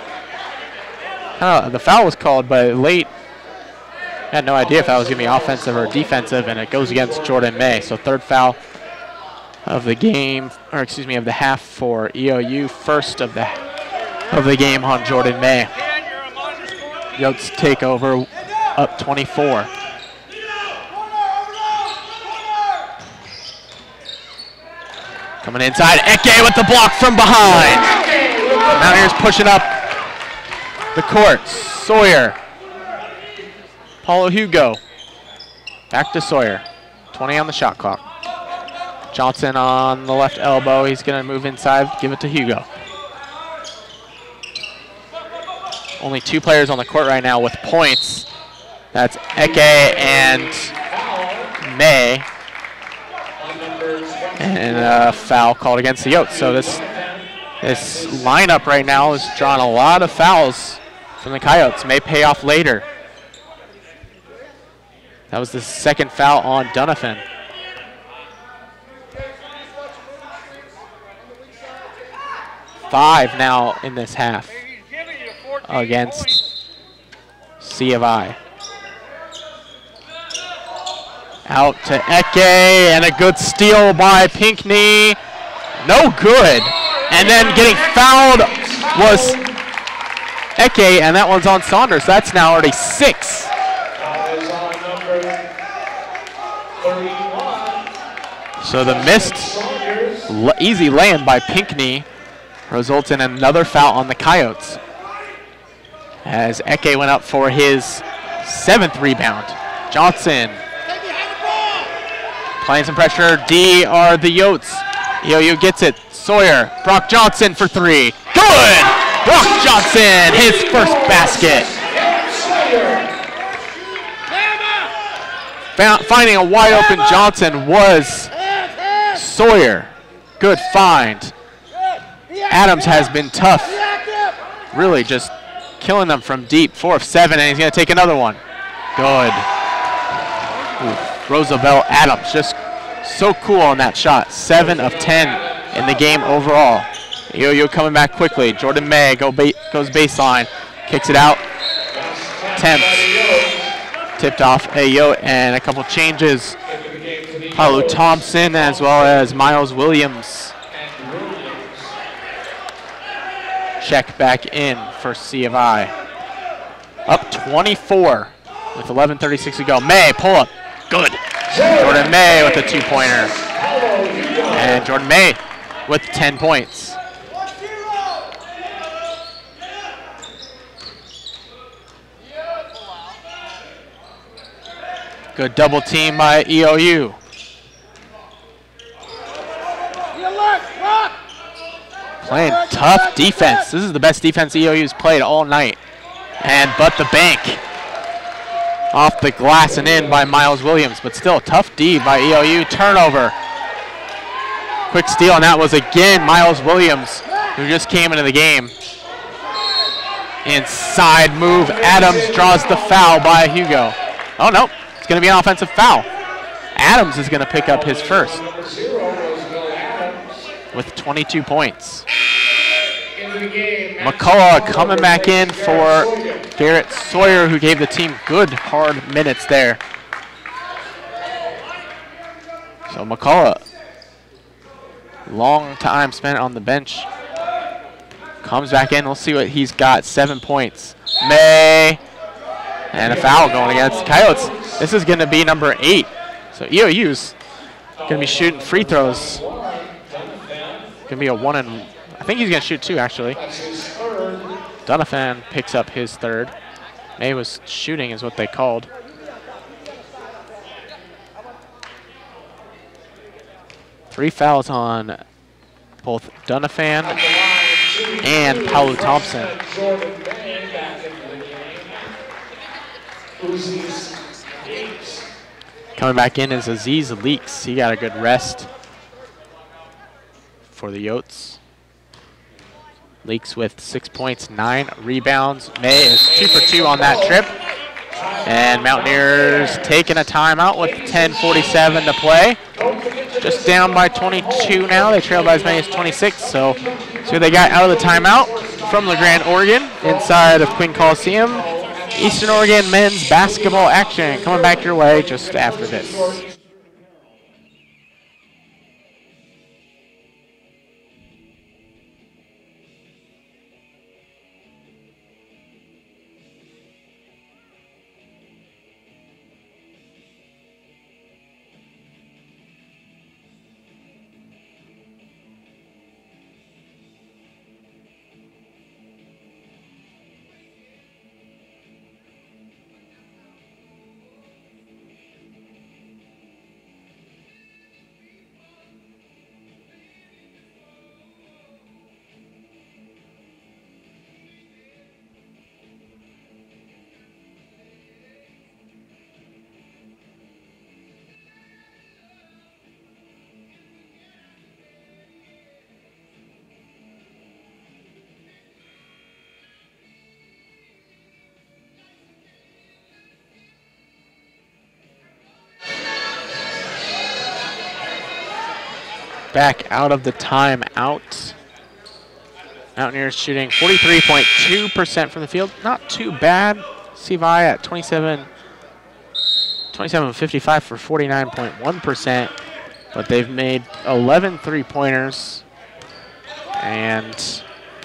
The foul was called, but late. I had no idea if that was going to be offensive or defensive, and it goes against Jordan May. So 3rd foul of the game, or excuse me, of the half for EOU. 1st of the game on Jordan May. Yotes take over, up 24. Coming inside, Eke with the block from behind. Mountaineers pushing up the court. Sawyer. Paulo Hugo. Back to Sawyer. 20 on the shot clock. Johnson on the left elbow. He's going to move inside, give it to Hugo. Only 2 players on the court right now with points. That's Eke and May. And a foul called against the Yotes. So this lineup right now is drawing a lot of fouls from the Coyotes. May pay off later. That was the 2nd foul on Donovan. Five now in this half against C of I. Out to Eke, and a good steal by Pinckney. No good. And then getting fouled was Eke, and that one's on Saunders. That's now already 6. So the missed easy lay-in by Pinckney results in another foul on the Coyotes, as Eke went up for his 7th rebound. Johnson playing some pressure. D are the Yotes. EOU gets it. Sawyer. Brock Johnson for 3. Good! Brock Johnson, his 1st basket. Finding a wide open Johnson was Sawyer. Good find. Adams has been tough. Really just killing them from deep. 4 of 7, and he's going to take another one. Good. Ooh. Roosevelt Adams just so cool on that shot. 7 of 10 in the game overall. EOU coming back quickly. Jordan May goes baseline. Kicks it out. Attempts. Tipped off a Yote, and a couple changes. Paulo Thompson as well as Miles Williams. Check back in for C of I. Up 24 with 11:36 to go. May, pull up. Good. Jordan May with a 2-pointer. And Jordan May with 10 points. Good double team by EOU. Playing tough defense. This is the best defense EOU's played all night. But the bank. Off the glass and in by Miles Williams, but still a tough D by EOU. Turnover. Quick steal, and that was again Miles Williams, who just came into the game. Inside move. Adams draws the foul by Hugo. Oh, no. It's going to be an offensive foul. Adams is going to pick up his 1st. with 22 points. McCullough coming back in for Garrett Sawyer, who gave the team good, hard minutes there. So McCullough, long time spent on the bench. Comes back in. We'll see what he's got. 7 points. May. And a foul going against Coyotes. This is going to be number 8. So EOU's going to be shooting free throws. Going to be a 1 and I think he's going to shoot 2 actually. Donovan picks up his 3rd. May was shooting is what they called. Three fouls on both Donovan and Paolo Thompson. Coming back in is Aziz Leaks. He got a good rest for the Yotes. Leaks with 6 points, 9 rebounds. May is 2 for 2 on that trip. And Mountaineers taking a timeout with 10:47 to play. Just down by 22 now. They trail by as many as 26. So they got out of the timeout from LeGrand, Oregon, inside of Quinn Coliseum. Eastern Oregon men's basketball action coming back your way just after this. Back out of the timeout. Mountaineers shooting 43.2% from the field. Not too bad. CVI at 27-55 for 49.1%. But they've made 11 three-pointers. And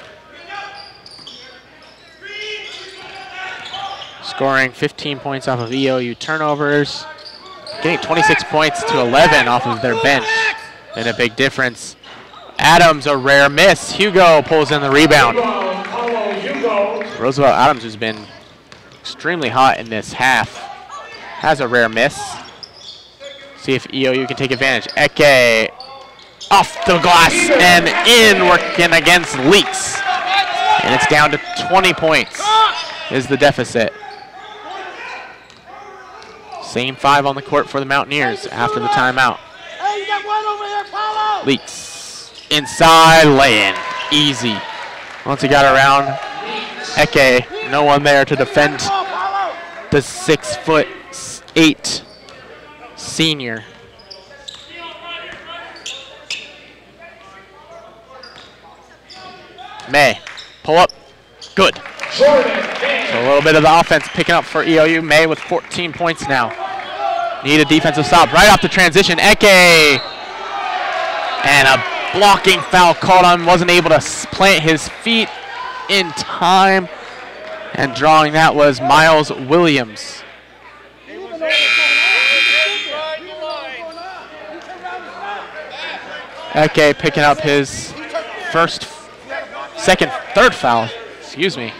scoring 15 points off of EOU turnovers. Getting 26 points to 11 off of their bench. And a big difference. Adams, a rare miss. Hugo pulls in the rebound. Roosevelt Adams, who's been extremely hot in this half, has a rare miss. See if EOU can take advantage. Eke off the glass and in, working against Leaks. And it's down to 20 points is the deficit. Same 5 on the court for the Mountaineers after the timeout. Leaks inside, lay-in, easy. Once he got around Eke, no one there to defend the 6'8" senior. May, pull up, good. So a little bit of the offense picking up for EOU. May with 14 points now. Need a defensive stop right off the transition. Eke. And a blocking foul called on. Wasn't able to plant his feet in time. And drawing that was Miles Williams. Eke picking up his third foul. Excuse me.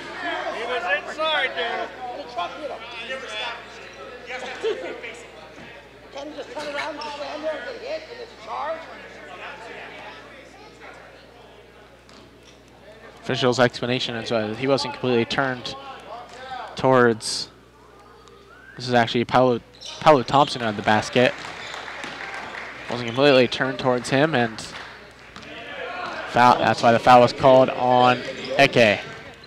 Official's explanation is he wasn't completely turned towards. This is actually Paolo Thompson at the basket. Wasn't completely turned towards him, and foul. That's why the foul was called on Eke.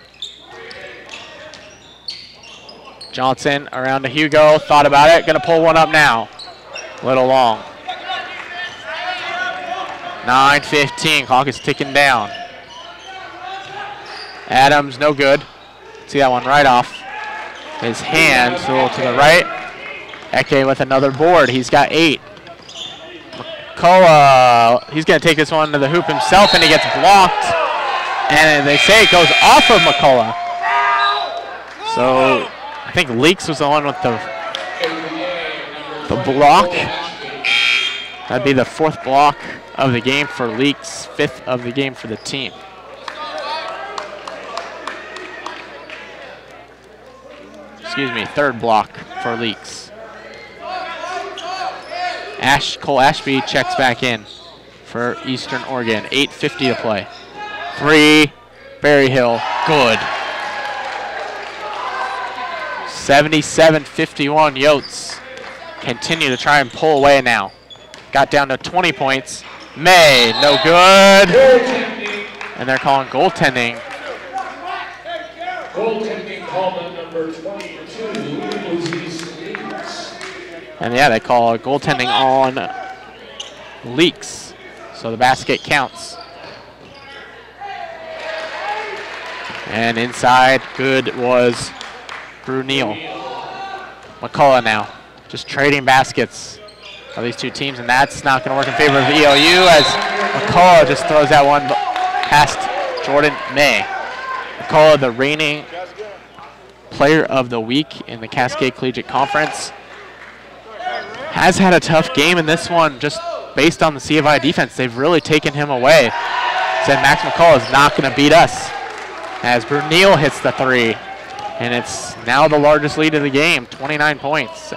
Johnson around to Hugo. Thought about it. Going to pull one up now. A little long. 9:15. Clock is ticking down. Adams, no good. See that one right off his hand, a little to the right. Eke with another board. He's got 8. McCullough, he's going to take this one to the hoop himself, and he gets blocked. And they say it goes off of McCullough. So I think Leaks was the one with the block. That'd be the 4th block of the game for Leaks, 5th of the game for the team. Excuse me, 3rd block for Leaks. Cole Ashby checks back in for Eastern Oregon. 8:50 to play. 3, Berryhill, good. 77-51, Yotes continue to try and pull away now. Got down to 20 points. May, no good. And they're calling goaltending. Goaltending call on number 22, Leaks. And yeah, they call goaltending on Leaks. So the basket counts. And inside, good was Brunel. McCullough now, just trading baskets of these two teams, and that's not going to work in favor of the EOU as McCullough just throws that one past Jordan May. McCullough, the reigning player of the week in the Cascade Collegiate Conference, has had a tough game in this one just based on the C of I defense. They've really taken him away. Said Max McCullough is not going to beat us as Brunel hits the 3. And it's now the largest lead of the game, 29 points.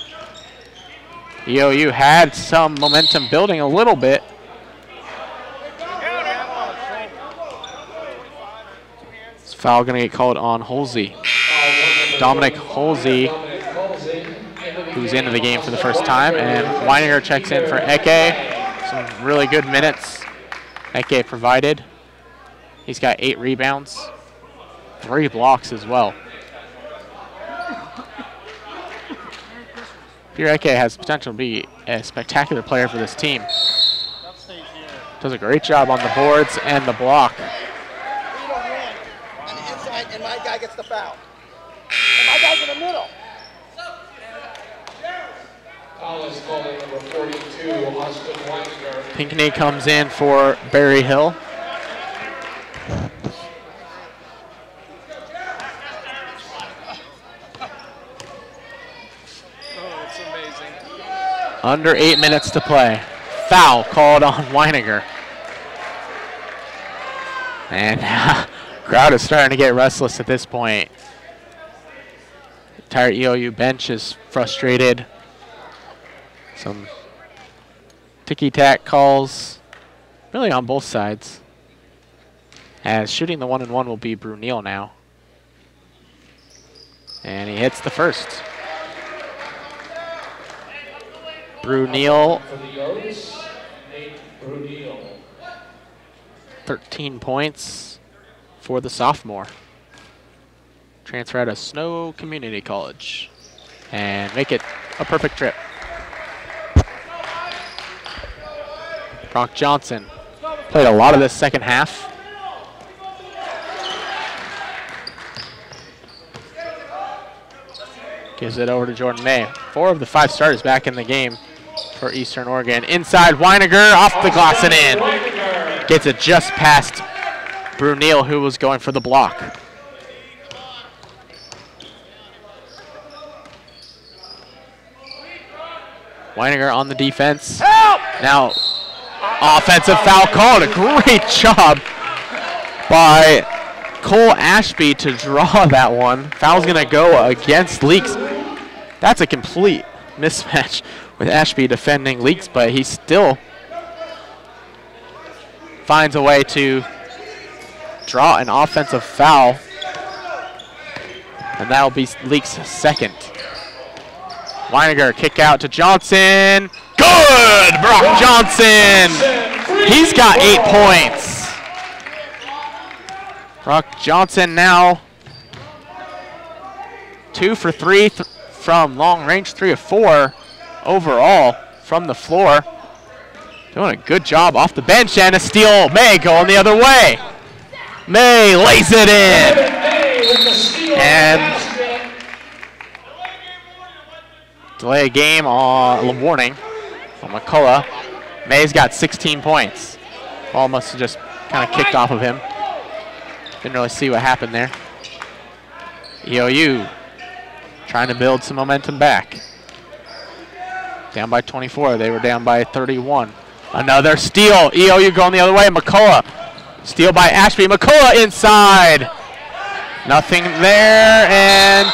EOU had some momentum building a little bit. This foul going to get called on Holsey. Dominic Holsey, who's into the game for the first time, and Weininger checks in for Eke. Some really good minutes Eke provided. He's got 8 rebounds, 3 blocks as well. Pierre Eke has potential to be a spectacular player for this team. Does a great job on the boards and the block. We don't win. And the inside, and my guy gets the foul. And my guy's in the middle. Foul is calling number 42, Austin Weininger. Pinckney comes in for Berryhill. Under 8 minutes to play. Foul called on Weininger. And crowd is starting to get restless at this point. The entire EOU bench is frustrated. Some ticky-tack calls, really on both sides. As shooting the 1-and-1 will be Brunel now. And he hits the first. Brunel, 13 points for the sophomore. Transfer out of Snow Community College and make it a perfect trip. Brock Johnson played a lot of this second half. Gives it over to Jordan May. 4 of the 5 starters back in the game for Eastern Oregon. Inside, Weininger off the glass and in. Gets it just past Brunel, who was going for the block. Weininger on the defense. Help! Now, offensive foul called. A great job by Cole Ashby to draw that one. Foul's going to go against Leaks. That's a complete mismatch with Ashby defending Leaks, but he still finds a way to draw an offensive foul. And that will be Leaks' second. Weininger kick out to Johnson. Good! Brock Johnson! He's got 8 points. Brock Johnson now 2 for 3 from long range, 3 of 4 overall from the floor. Doing a good job off the bench, and a steal. May going the other way. May lays it in. And delay a game on warning on McCullough. May's got 16 points. Ball must have just kind of kicked off of him. Didn't really see what happened there. EOU trying to build some momentum back. Down by 24. They were down by 31. Another steal. EOU going the other way. McCullough. Steal by Ashby. McCullough inside. Nothing there. And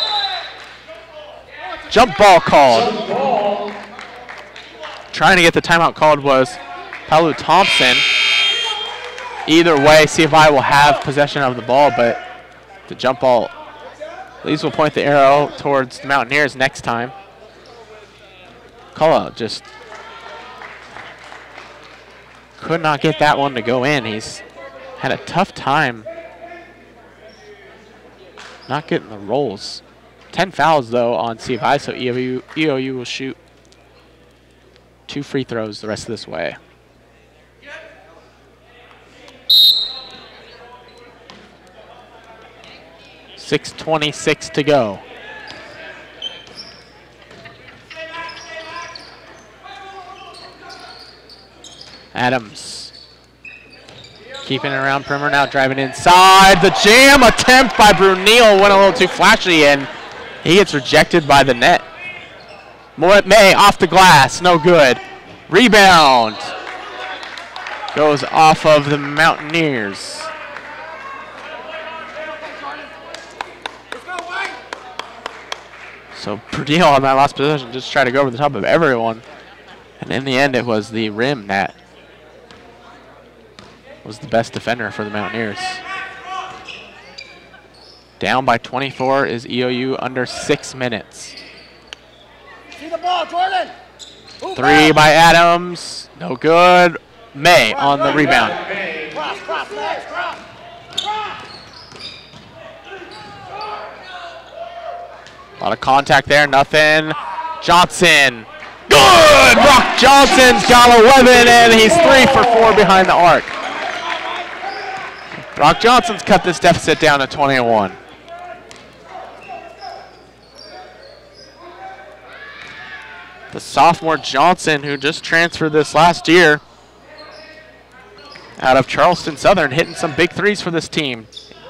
jump ball called. Trying to get the timeout called was Palu Thompson. Either way, CFI will have possession of the ball, but the jump ball at least will point the arrow towards the Mountaineers next time. McCullough just could not get that one to go in. He's had a tough time not getting the rolls. 10 fouls, though, on CFI, so EOU will shoot 2 free throws the rest of this way. .626 to go. Adams keeping it around perimeter now, driving inside. The jam attempt by Brunel went a little too flashy, and he gets rejected by the net. May off the glass, no good. Rebound goes off of the Mountaineers. So Brunel on that last possession just tried to go over the top of everyone, and in the end it was the rim that was the best defender for the Mountaineers. Down by 24 is EOU under 6 minutes. See the ball, Jordan. Three by Adams, no good. May on the rebound. Cross, next, cross. A lot of contact there, nothing. Johnson, good! Brock Johnson's got 11, and he's 3 for 4 behind the arc. Brock Johnson's cut this deficit down to 21. The sophomore Johnson, who just transferred this last year out of Charleston Southern, hitting some big threes for this team.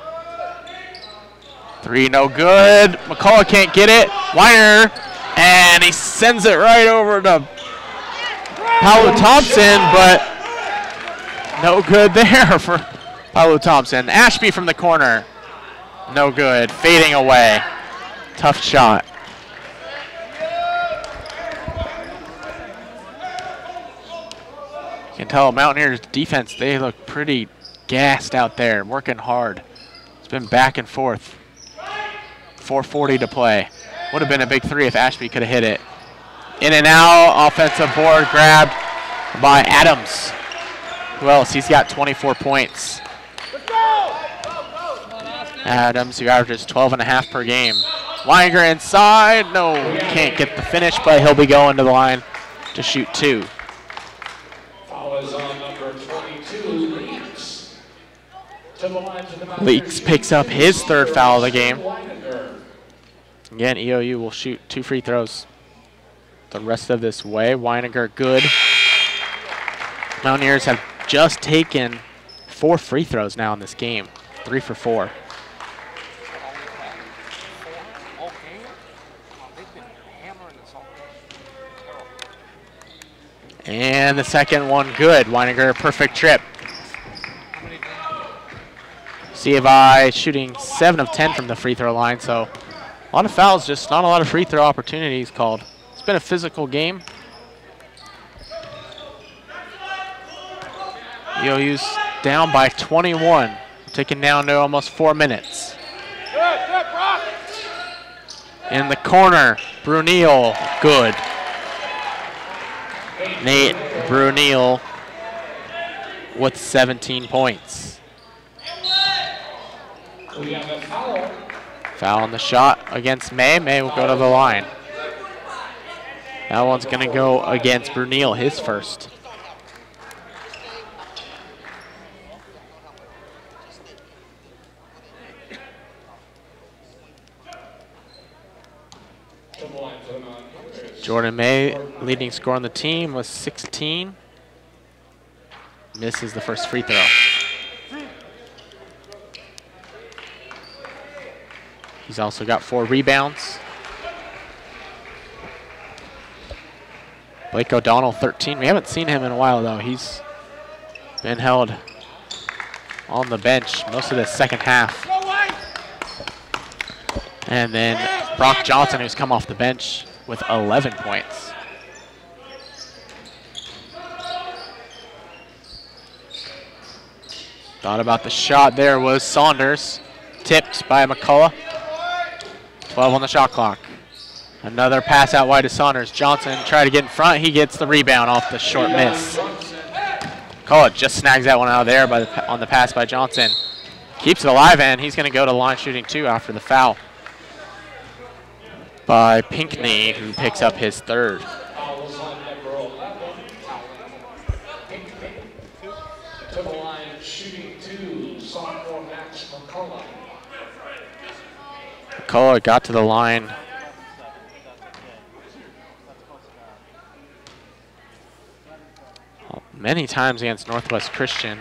3 no good. McCullough can't get it. Weiner, and he sends it right over to Paolo Thompson, but no good there for Paolo Thompson. Ashby from the corner, no good. Fading away. Tough shot. You can tell Mountaineers defense, they look pretty gassed out there, working hard. It's been back and forth. 4:40 to play. Would have been a big 3 if Ashby could have hit it. In and out, offensive board grabbed by Adams. Who else? He's got 24 points. Adams, who averages 12.5 per game. Weinger inside. No, can't get the finish, but he'll be going to the line to shoot 2. Foul is on number 22, Leaks. To the line to the Leaks picks up his 3rd foul of the game. Again, EOU will shoot 2 free throws the rest of this way. Weininger good. Mountaineers have just taken 4 free throws now in this game. 3 for 4. And the second one good. Weininger, perfect trip. CFI shooting 7 of 10 from the free throw line, so a lot of fouls, just not a lot of free throw opportunities called. It's been a physical game. EOU's down by 21, taken down to almost 4 minutes. Good, Brock. In the corner, Brunel, good. Nate Brunel with 17 points. We have a foul. Foul on the shot against May. May will go to the line. That one's going to go against Brunel, his first. Jordan May, leading scorer on the team, was 16. Misses the first free throw. He's also got 4 rebounds. Blake O'Donnell, 13. We haven't seen him in a while, though. He's been held on the bench most of the second half. And then Brock Johnson, who's come off the bench with 11 points. Thought about the shot there was Saunders. Tipped by McCullough. 12 on the shot clock. Another pass out wide to Saunders. Johnson tried to get in front. He gets the rebound off the short miss. McCullough just snags that one out of there on the pass by Johnson. Keeps it alive, and he's going to go to line shooting 2 after the foul by Pinckney, who picks up his 3rd. To the line, shooting 2, sophomore Max McCullough. McCullough got to the line many times against Northwest Christian.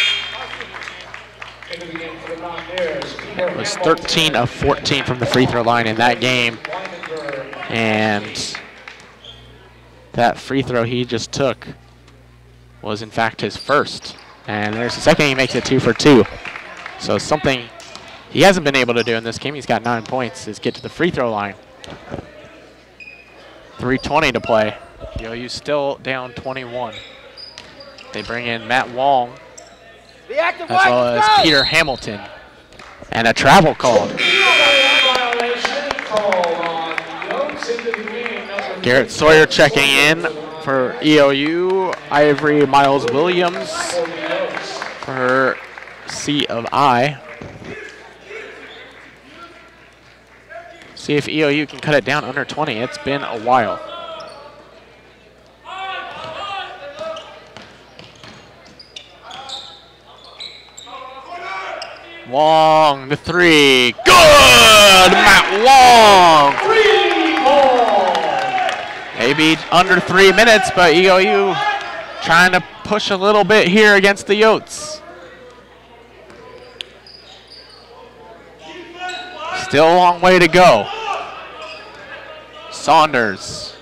It was 13 of 14 from the free throw line in that game. And that free throw he just took was in fact his first. And there's the second, he makes it 2 for 2. So something he hasn't been able to do in this game, he's got 9 points, is get to the free throw line. 3:20 to play. UOU still down 21. They bring in Matt Wong as well as Peter Hamilton. And a travel called. Garrett Sawyer checking in for EOU. Ivory Miles Williams for C of I. See if EOU can cut it down under 20. It's been a while. Wong, the 3. Good! Matt Wong! Maybe under 3 minutes, but EOU trying to push a little bit here against the Yotes. Still a long way to go. Saunders.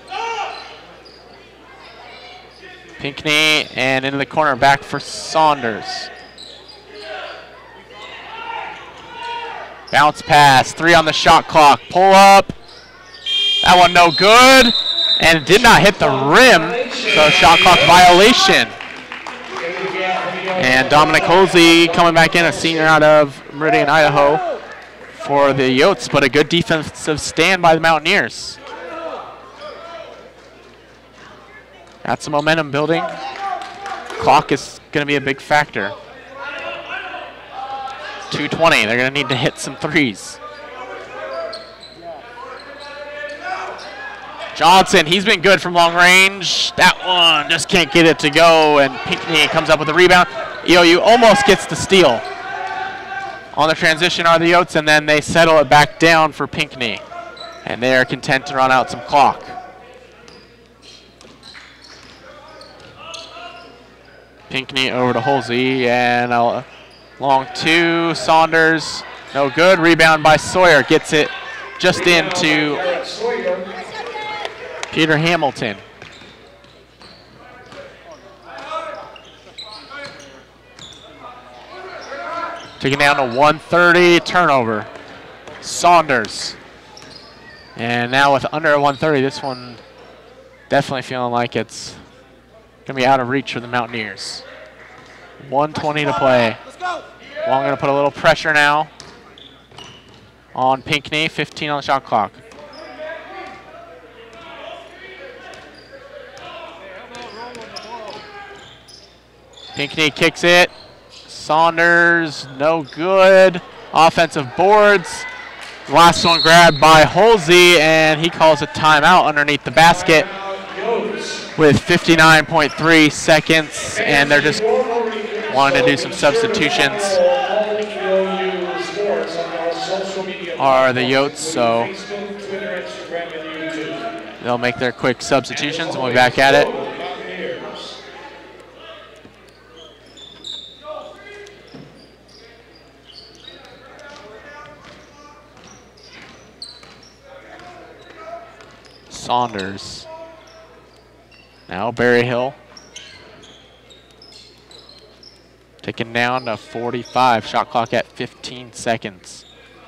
Pinckney, and into the corner, back for Saunders. Bounce pass, 3 on the shot clock, pull up. That one no good, and it did not hit the rim, so shot clock violation. And Dominic Holsey coming back in, a senior out of Meridian, Idaho, for the Yotes, but a good defensive stand by the Mountaineers. Got some momentum building. Clock is going to be a big factor. 2:20, they're going to need to hit some threes. Johnson, he's been good from long range. That one just can't get it to go, and Pinckney comes up with a rebound. EOU almost gets the steal. On the transition are the Yotes, and then they settle it back down for Pinckney. And they are content to run out some clock. Pinckney over to Holsey, and a long 2, Saunders, no good. Rebound by Sawyer, gets it just into Peter Hamilton. Taking down to 130, turnover. Saunders. And now with under 130, this one definitely feeling like it's going to be out of reach for the Mountaineers. 1:20 to play. Wong going to put a little pressure now on Pinckney, 15 on the shot clock. Pinckney kicks it. Saunders, no good. Offensive boards. Last one grabbed by Holsey, and he calls a timeout underneath the basket with 59.3 seconds, and they're just wanting to do some substitutions. Are the Yotes, so They'll make their quick substitutions and we'll be back at it. Saunders. Now Berryhill. Taken down to 45. Shot clock at 15 seconds.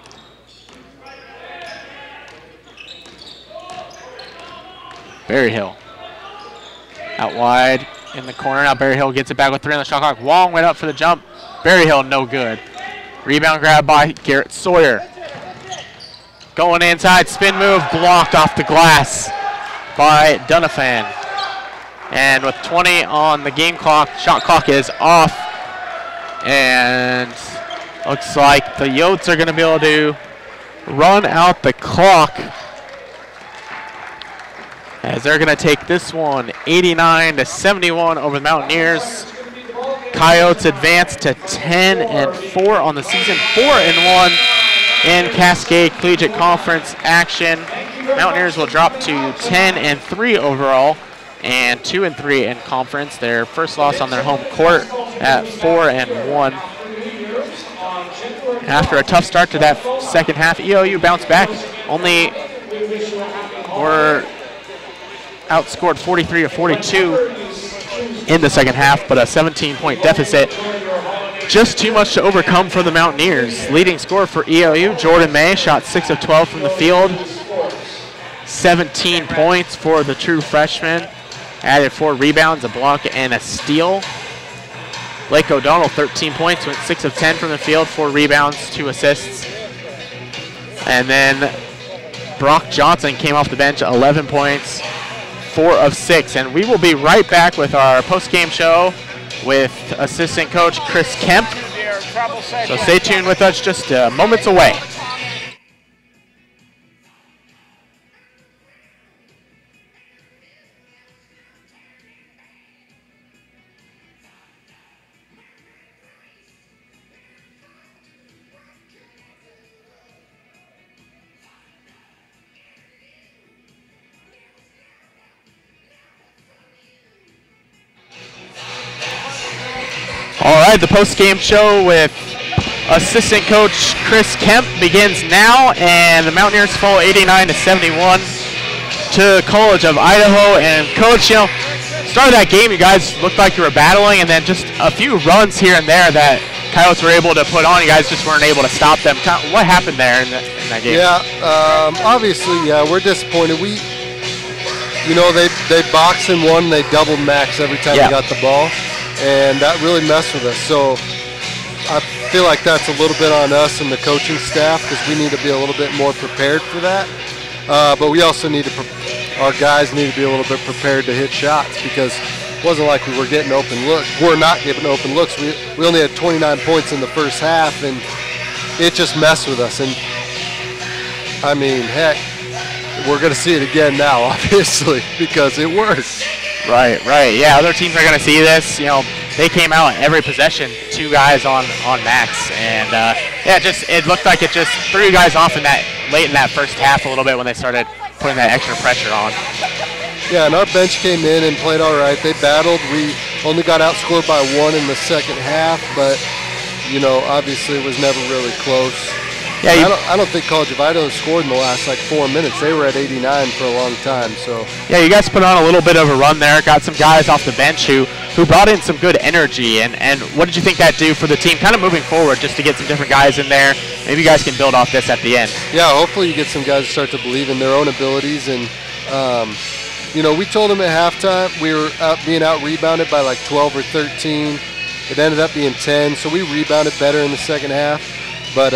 Berryhill. Out wide in the corner. Now Berryhill gets it back with 3 on the shot clock. Wong went up for the jump. Berryhill no good. Rebound grab by Garrett Sawyer. Going inside, spin move, blocked off the glass by Dunafan. And with 20 on the game clock, shot clock is off. And looks like the Yotes are going to be able to run out the clock as they're going to take this one 89-71 over the Mountaineers. Coyotes advance to 10-4 on the season, 4-1 in Cascade Collegiate Conference action. Mountaineers will drop to 10-3 overall and 2-3 in conference. Their first loss on their home court at 4-1. After a tough start to that second half, EOU bounced back. Only were outscored 43-42 in the second half, but a 17-point deficit. Just too much to overcome for the Mountaineers. Leading scorer for EOU, Jordan May, shot 6 of 12 from the field. 17 points for the true freshman. Added 4 rebounds, a block, and a steal. Blake O'Donnell, 13 points, went 6 of 10 from the field, 4 rebounds, 2 assists. And then Brock Johnson came off the bench, 11 points, 4 of 6. And we will be right back with our post-game show with assistant coach Chris Kemp. So stay tuned with us, just moments away. All right, the post-game show with assistant coach Chris Kemp begins now, and the Mountaineers fall 89-71 to College of Idaho. And Coach, you know, start of that game, you guys looked like you were battling, and then just a few runs here and there that Coyotes were able to put on. You guys just weren't able to stop them. What happened there in that game? Yeah, obviously, we're disappointed. They boxed and won. They doubled Max every time they got the ball. And that really messed with us. So I feel like that's a little bit on us and the coaching staff because we need to be a little bit more prepared for that. But we also need to, our guys need to be a little bit prepared to hit shots because it wasn't like we were getting open looks. We're not getting open looks. We only had 29 points in the first half, and it just messed with us. And I mean, heck, we're going to see it again now, obviously, because it worked. Right. Yeah, other teams are going to see this. You know, they came out every possession, 2 guys on Max. And, it looked like it just threw you guys off late in that first half a little bit when they started putting that extra pressure on. Yeah, and our bench came in and played all right. They battled. We only got outscored by 1 in the second half, but, obviously it was never really close. Yeah, I don't think College of Idaho scored in the last 4 minutes. They were at 89 for a long time. So yeah, you guys put on a little bit of a run there. Got some guys off the bench who brought in some good energy. And what did you think that do for the team, kind of moving forward, just to get some different guys in there? Maybe you guys can build off this at the end. Yeah, hopefully you get some guys to start to believe in their own abilities. And we told them at halftime we were being out rebounded by 12 or 13. It ended up being 10, so we rebounded better in the second half. But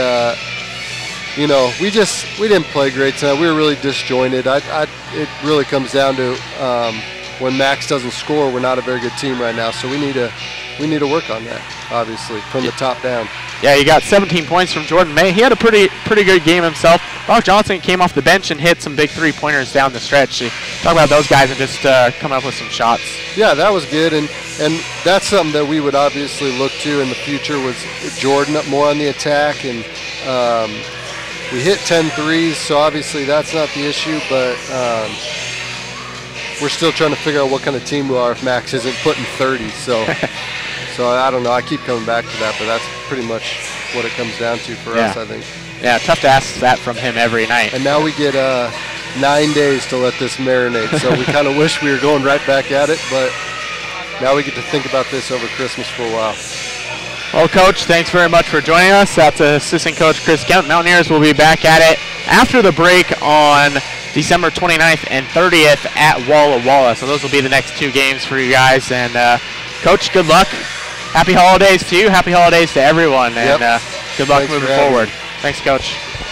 we didn't play great tonight. We were really disjointed. It really comes down to when Max doesn't score, we're not a very good team right now. So we need to work on that, obviously, from the top down. Yeah, you got 17 points from Jordan May. He had a pretty good game himself. Brock Johnson came off the bench and hit some big 3-pointers down the stretch. Talk about those guys and just coming up with some shots. Yeah, that was good, and that's something that we would obviously look to in the future was Jordan up more on the attack and We hit 10 threes, so obviously that's not the issue, but we're still trying to figure out what kind of team we are if Max isn't putting 30. So I don't know. I keep coming back to that, but that's pretty much what it comes down to for us, I think. Yeah, tough to ask that from him every night. And now we get 9 days to let this marinate, so we kind of wish we were going right back at it, but now we get to think about this over Christmas for a while. Well, Coach, thanks very much for joining us. That's Assistant Coach Chris Kemp. Mountaineers will be back at it after the break on December 29th and 30th at Walla Walla. So those will be the next 2 games for you guys. And, Coach, good luck. Happy holidays to you. Happy holidays to everyone. And good luck moving forward. Thanks, Coach.